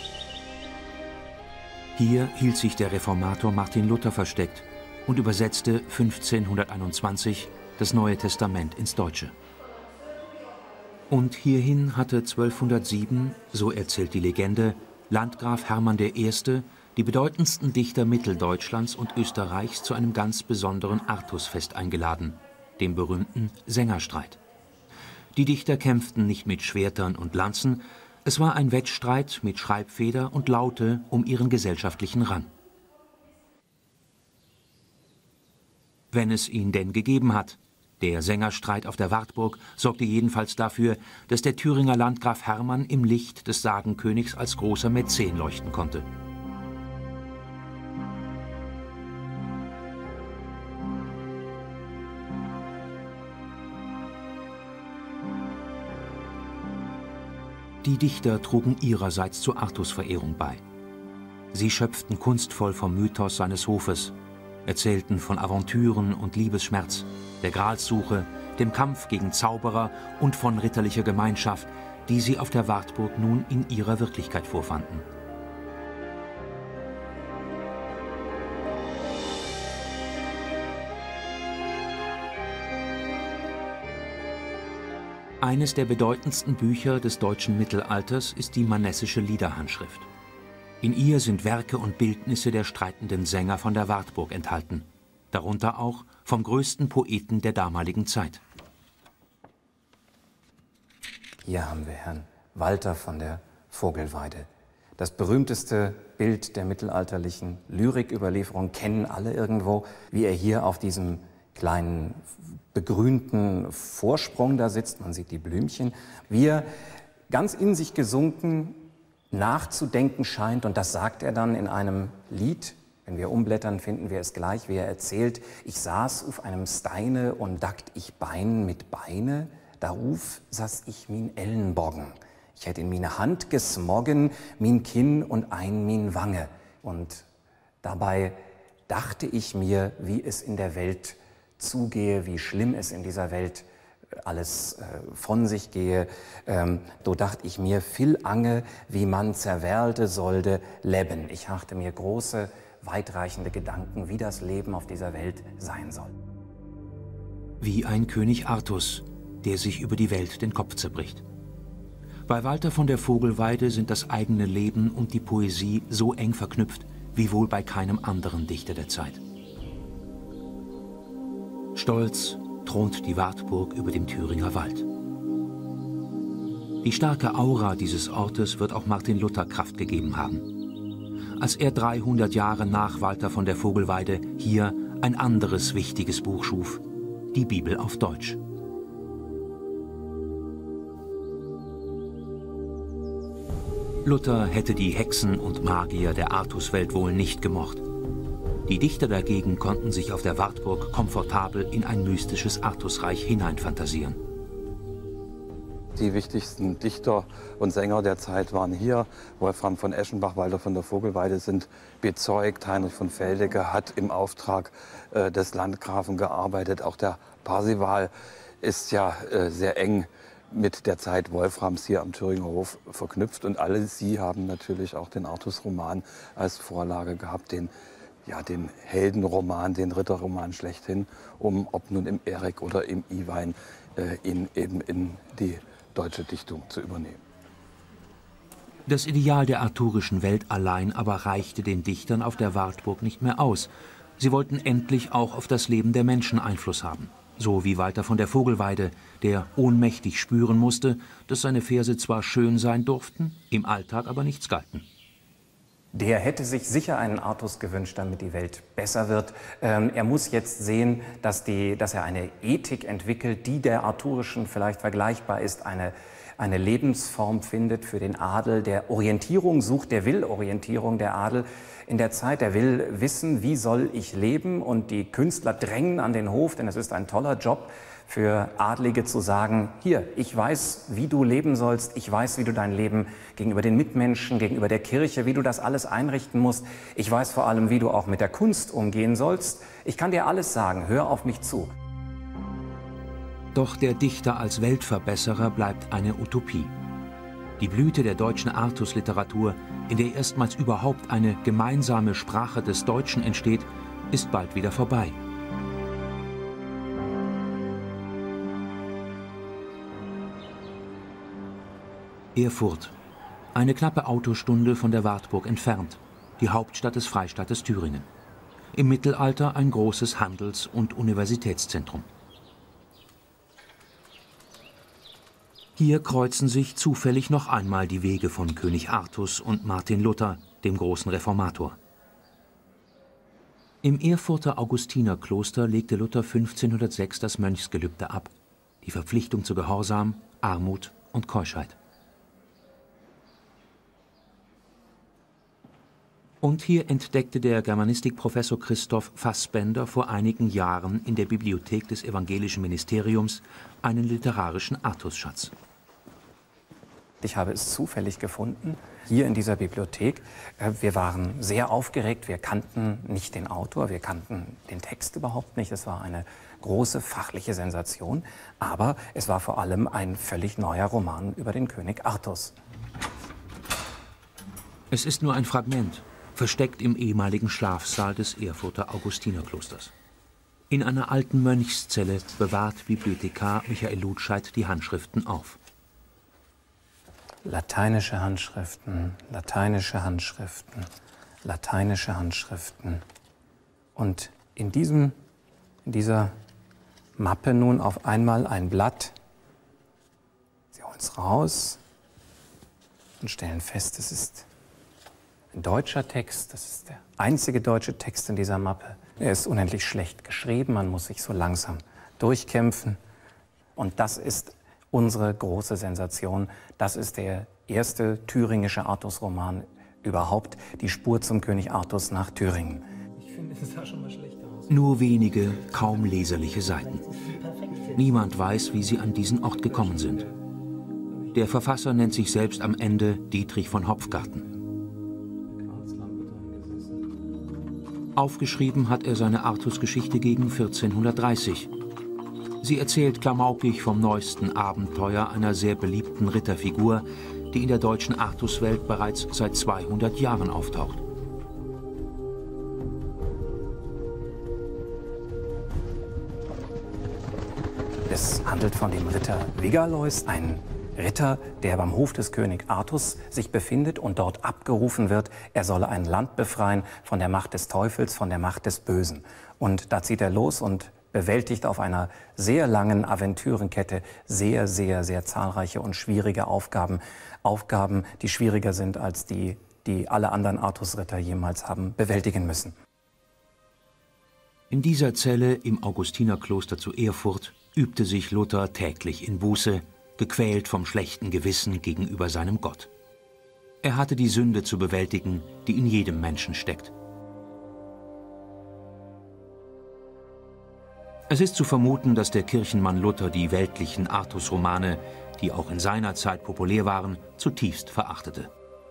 Hier hielt sich der Reformator Martin Luther versteckt und übersetzte 1521 das Neue Testament ins Deutsche. Und hierhin hatte 1207, so erzählt die Legende, Landgraf Hermann I. die bedeutendsten Dichter Mitteldeutschlands und Österreichs zu einem ganz besonderen Artusfest eingeladen, dem berühmten Sängerstreit. Die Dichter kämpften nicht mit Schwertern und Lanzen, es war ein Wettstreit mit Schreibfeder und Laute um ihren gesellschaftlichen Rang. Wenn es ihn denn gegeben hat. Der Sängerstreit auf der Wartburg sorgte jedenfalls dafür, dass der Thüringer Landgraf Hermann im Licht des Sagenkönigs als großer Mäzen leuchten konnte. Die Dichter trugen ihrerseits zur Artusverehrung bei. Sie schöpften kunstvoll vom Mythos seines Hofes, erzählten von Aventüren und Liebesschmerz, der Gralssuche, dem Kampf gegen Zauberer und von ritterlicher Gemeinschaft, die sie auf der Wartburg nun in ihrer Wirklichkeit vorfanden. Eines der bedeutendsten Bücher des deutschen Mittelalters ist die Manessische Liederhandschrift. In ihr sind Werke und Bildnisse der streitenden Sänger von der Wartburg enthalten, darunter auch vom größten Poeten der damaligen Zeit. Hier haben wir Herrn Walter von der Vogelweide. Das berühmteste Bild der mittelalterlichen Lyriküberlieferung kennen alle irgendwo, wie er hier auf diesem kleinen begrünten Vorsprung da sitzt, man sieht die Blümchen, wie er ganz in sich gesunken nachzudenken scheint, und das sagt er dann in einem Lied. Wenn wir umblättern, finden wir es gleich, wie er erzählt: Ich saß auf einem Steine und dackt ich Bein mit Beine, daruf saß ich min Ellenbogen. Ich hätte in meine Hand gesmoggen, min Kinn und ein min Wange. Und dabei dachte ich mir, wie es in der Welt zugehe, wie schlimm es in dieser Welt alles von sich gehe. So dachte ich mir, viel Ange, wie man zerwerlte sollte leben. Ich machte mir große, weitreichende Gedanken, wie das Leben auf dieser Welt sein soll. Wie ein König Artus, der sich über die Welt den Kopf zerbricht. Bei Walter von der Vogelweide sind das eigene Leben und die Poesie so eng verknüpft, wie wohl bei keinem anderen Dichter der Zeit. Stolz thront die Wartburg über dem Thüringer Wald. Die starke Aura dieses Ortes wird auch Martin Luther Kraft gegeben haben. Als er 300 Jahre nach Walter von der Vogelweide hier ein anderes wichtiges Buch schuf, die Bibel auf Deutsch. Luther hätte die Hexen und Magier der Artuswelt wohl nicht gemocht. Die Dichter dagegen konnten sich auf der Wartburg komfortabel in ein mystisches Artusreich hineinfantasieren. Die wichtigsten Dichter und Sänger der Zeit waren hier. Wolfram von Eschenbach, Walter von der Vogelweide sind bezeugt. Heinrich von Feldecke hat im Auftrag des Landgrafen gearbeitet. Auch der Parzival ist ja sehr eng mit der Zeit Wolframs hier am Thüringer Hof verknüpft. Und alle sie haben natürlich auch den Artus-Roman als Vorlage gehabt, den Heldenroman, den Ritterroman schlechthin, um, ob nun im Erik oder im Iwein, ihn eben in die deutsche Dichtung zu übernehmen. Das Ideal der arthurischen Welt allein aber reichte den Dichtern auf der Wartburg nicht mehr aus. Sie wollten endlich auch auf das Leben der Menschen Einfluss haben. So wie Walter von der Vogelweide, der ohnmächtig spüren musste, dass seine Verse zwar schön sein durften, im Alltag aber nichts galten. Der hätte sich sicher einen Artus gewünscht, damit die Welt besser wird. Er muss jetzt sehen, dass er eine Ethik entwickelt, die der arthurischen vielleicht vergleichbar ist, eine Lebensform findet für den Adel, der Orientierung sucht, der will Orientierung, der Adel in der Zeit, der will wissen, wie soll ich leben, und die Künstler drängen an den Hof, denn es ist ein toller Job für Adlige zu sagen, hier, ich weiß, wie du leben sollst, ich weiß, wie du dein Leben gegenüber den Mitmenschen, gegenüber der Kirche, wie du das alles einrichten musst. Ich weiß vor allem, wie du auch mit der Kunst umgehen sollst. Ich kann dir alles sagen, hör auf mich zu. Doch der Dichter als Weltverbesserer bleibt eine Utopie. Die Blüte der deutschen Artus-Literatur, in der erstmals überhaupt eine gemeinsame Sprache des Deutschen entsteht, ist bald wieder vorbei. Erfurt. Eine knappe Autostunde von der Wartburg entfernt, die Hauptstadt des Freistaates Thüringen. Im Mittelalter ein großes Handels- und Universitätszentrum. Hier kreuzen sich zufällig noch einmal die Wege von König Artus und Martin Luther, dem großen Reformator. Im Erfurter Augustinerkloster legte Luther 1506 das Mönchsgelübde ab, die Verpflichtung zu Gehorsam, Armut und Keuschheit. Und hier entdeckte der Germanistikprofessor Christoph Fassbender vor einigen Jahren in der Bibliothek des Evangelischen Ministeriums einen literarischen Artusschatz. Ich habe es zufällig gefunden, hier in dieser Bibliothek. Wir waren sehr aufgeregt, wir kannten nicht den Autor, wir kannten den Text überhaupt nicht. Es war eine große fachliche Sensation, aber es war vor allem ein völlig neuer Roman über den König Artus. Es ist nur ein Fragment, versteckt im ehemaligen Schlafsaal des Erfurter Augustinerklosters. In einer alten Mönchszelle bewahrt Bibliothekar Michael Lutscheid die Handschriften auf. Lateinische Handschriften, lateinische Handschriften, lateinische Handschriften. Und in dieser Mappe nun auf einmal ein Blatt. Sie holen es raus und stellen fest, es ist ein deutscher Text, das ist der einzige deutsche Text in dieser Mappe. Er ist unendlich schlecht geschrieben, man muss sich so langsam durchkämpfen. Und das ist unsere große Sensation. Das ist der erste thüringische Artus-Roman überhaupt, die Spur zum König Artus nach Thüringen. Ich finde, es sah schon mal schlecht aus. Nur wenige, kaum leserliche Seiten. Niemand weiß, wie sie an diesen Ort gekommen sind. Der Verfasser nennt sich selbst am Ende Dietrich von Hopfgarten. Aufgeschrieben hat er seine Artus-Geschichte gegen 1430. Sie erzählt klamaukig vom neuesten Abenteuer einer sehr beliebten Ritterfigur, die in der deutschen Artuswelt bereits seit 200 Jahren auftaucht. Es handelt von dem Ritter Vigalois, ein Ritter, der beim Hof des König Artus sich befindet und dort abgerufen wird, er solle ein Land befreien von der Macht des Teufels, von der Macht des Bösen. Und da zieht er los und bewältigt auf einer sehr langen Aventürenkette sehr, sehr, sehr zahlreiche und schwierige Aufgaben. Aufgaben, die schwieriger sind als die alle anderen Artus-Ritter jemals haben bewältigen müssen. In dieser Zelle im Augustinerkloster zu Erfurt übte sich Luther täglich in Buße, gequält vom schlechten Gewissen gegenüber seinem Gott. Er hatte die Sünde zu bewältigen, die in jedem Menschen steckt. Es ist zu vermuten, dass der Kirchenmann Luther die weltlichen Artus-Romane, die auch in seiner Zeit populär waren, zutiefst verachtete.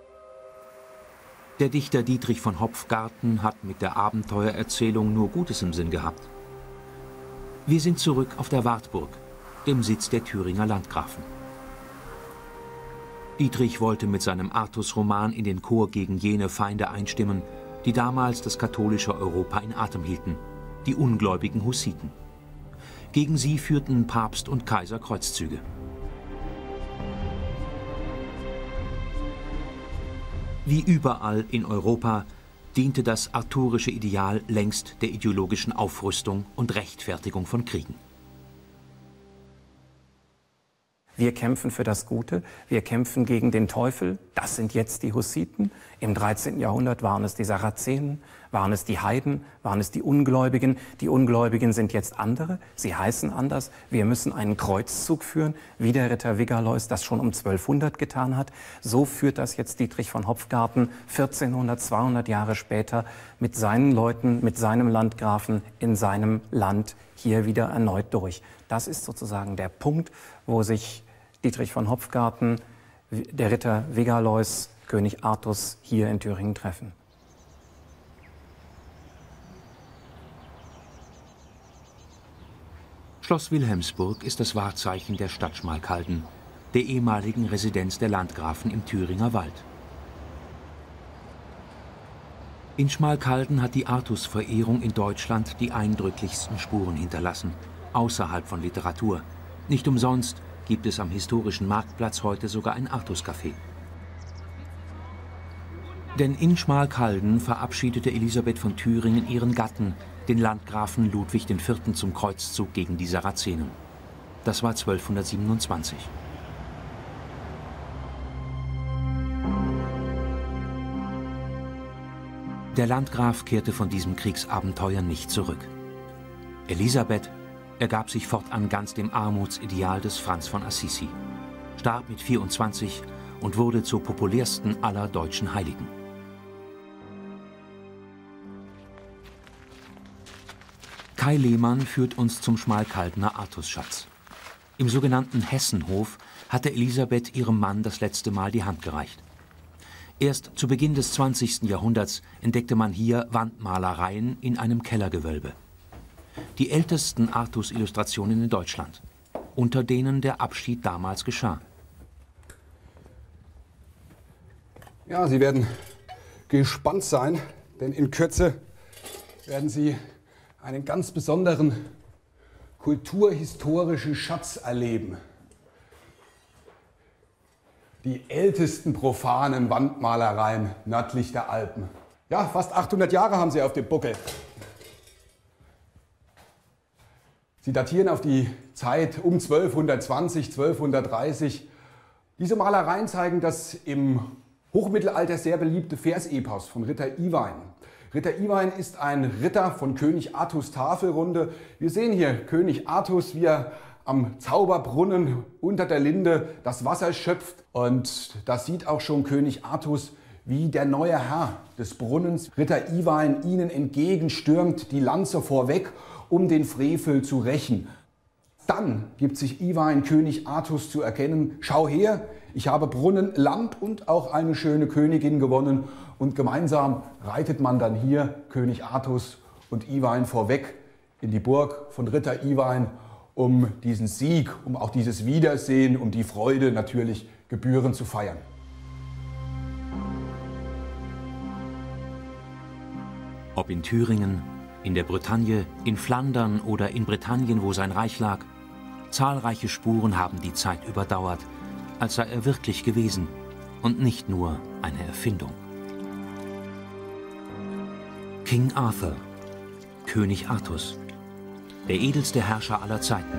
Der Dichter Dietrich von Hopfgarten hat mit der Abenteuererzählung nur Gutes im Sinn gehabt. Wir sind zurück auf der Wartburg, dem Sitz der Thüringer Landgrafen. Dietrich wollte mit seinem Artus-Roman in den Chor gegen jene Feinde einstimmen, die damals das katholische Europa in Atem hielten, die ungläubigen Hussiten. Gegen sie führten Papst und Kaiser Kreuzzüge. Wie überall in Europa diente das arthurische Ideal längst der ideologischen Aufrüstung und Rechtfertigung von Kriegen. Wir kämpfen für das Gute, wir kämpfen gegen den Teufel, das sind jetzt die Hussiten. Im 13. Jahrhundert waren es die Sarazenen, waren es die Heiden, waren es die Ungläubigen. Die Ungläubigen sind jetzt andere, sie heißen anders. Wir müssen einen Kreuzzug führen, wie der Ritter Vigalois das schon um 1200 getan hat. So führt das jetzt Dietrich von Hopfgarten 1400, 200 Jahre später mit seinen Leuten, mit seinem Landgrafen in seinem Land hier wieder erneut durch. Das ist sozusagen der Punkt, wo sich Dietrich von Hopfgarten, der Ritter Vigalois, König Artus hier in Thüringen treffen. Schloss Wilhelmsburg ist das Wahrzeichen der Stadt Schmalkalden, der ehemaligen Residenz der Landgrafen im Thüringer Wald. In Schmalkalden hat die Artus-Verehrung in Deutschland die eindrücklichsten Spuren hinterlassen, außerhalb von Literatur. Nicht umsonst gibt es am historischen Marktplatz heute sogar ein Artus-Café. Denn in Schmalkalden verabschiedete Elisabeth von Thüringen ihren Gatten, den Landgrafen Ludwig IV. Zum Kreuzzug gegen die Sarazenen. Das war 1227. Der Landgraf kehrte von diesem Kriegsabenteuer nicht zurück. Elisabeth ergab sich fortan ganz dem Armutsideal des Franz von Assisi, starb mit 24 und wurde zur populärsten aller deutschen Heiligen. Kai Lehmann führt uns zum Schmalkaldener Artusschatz. Im sogenannten Hessenhof hatte Elisabeth ihrem Mann das letzte Mal die Hand gereicht. Erst zu Beginn des 20. Jahrhunderts entdeckte man hier Wandmalereien in einem Kellergewölbe. Die ältesten Artus-Illustrationen in Deutschland, unter denen der Abschied damals geschah. Ja, Sie werden gespannt sein, denn in Kürze werden Sie einen ganz besonderen kulturhistorischen Schatz erleben. Die ältesten profanen Wandmalereien nördlich der Alpen. Ja, fast 800 Jahre haben sie auf dem Buckel. Sie datieren auf die Zeit um 1220, 1230. Diese Malereien zeigen das im Hochmittelalter sehr beliebte Versepos von Ritter Iwein. Ritter Iwein ist ein Ritter von König Artus Tafelrunde. Wir sehen hier König Artus, wie er am Zauberbrunnen unter der Linde das Wasser schöpft. Und das sieht auch schon König Artus, wie der neue Herr des Brunnens, Ritter Iwein, ihnen entgegenstürmt, die Lanze vorweg, um den Frevel zu rächen. Dann gibt sich Iwein König Artus zu erkennen: Schau her, ich habe Brunnen, Land und auch eine schöne Königin gewonnen. Und gemeinsam reitet man dann hier, König Artus und Iwein, vorweg in die Burg von Ritter Iwein, um diesen Sieg, um auch dieses Wiedersehen, um die Freude natürlich gebührend zu feiern. Ob in Thüringen, in der Bretagne, in Flandern oder in Britannien, wo sein Reich lag, zahlreiche Spuren haben die Zeit überdauert, als sei er wirklich gewesen und nicht nur eine Erfindung. King Arthur, König Artus, der edelste Herrscher aller Zeiten.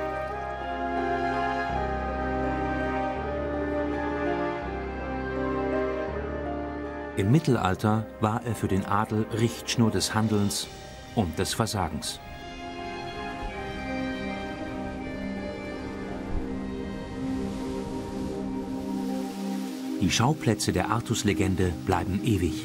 Im Mittelalter war er für den Adel Richtschnur des Handelns und des Versagens. Die Schauplätze der Artus-Legende bleiben ewig.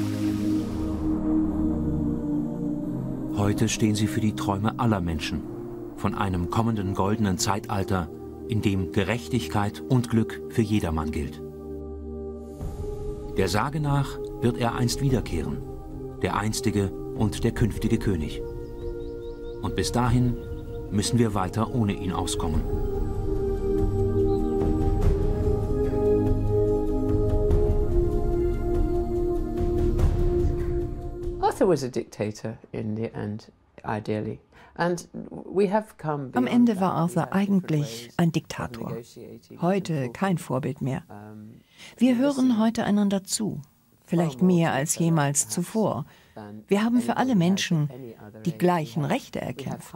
Heute stehen sie für die Träume aller Menschen von einem kommenden goldenen Zeitalter, in dem Gerechtigkeit und Glück für jedermann gilt. Der Sage nach wird er einst wiederkehren, der einstige und der künftige König. Und bis dahin müssen wir weiter ohne ihn auskommen. Arthur was a dictator in the end, ideally. Am Ende war Arthur eigentlich ein Diktator. Heute kein Vorbild mehr. Wir hören heute einander zu, vielleicht mehr als jemals zuvor. Wir haben für alle Menschen die gleichen Rechte erkämpft.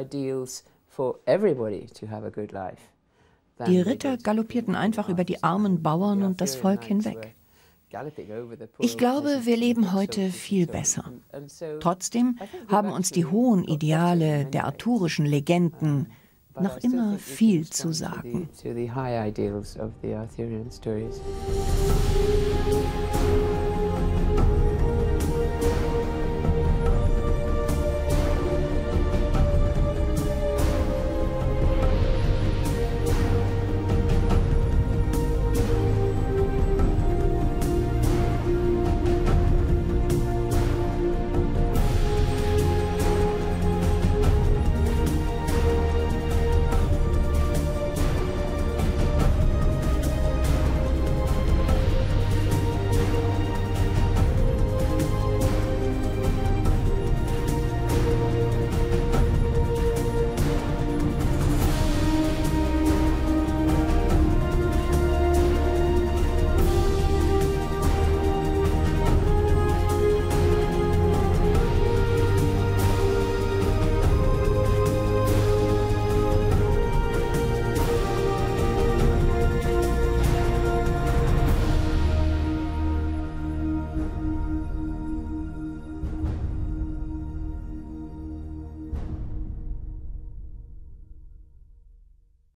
Die Ritter galoppierten einfach über die armen Bauern und das Volk hinweg. Ich glaube, wir leben heute viel besser. Trotzdem haben uns die hohen Ideale der arthurischen Legenden noch immer viel zu sagen.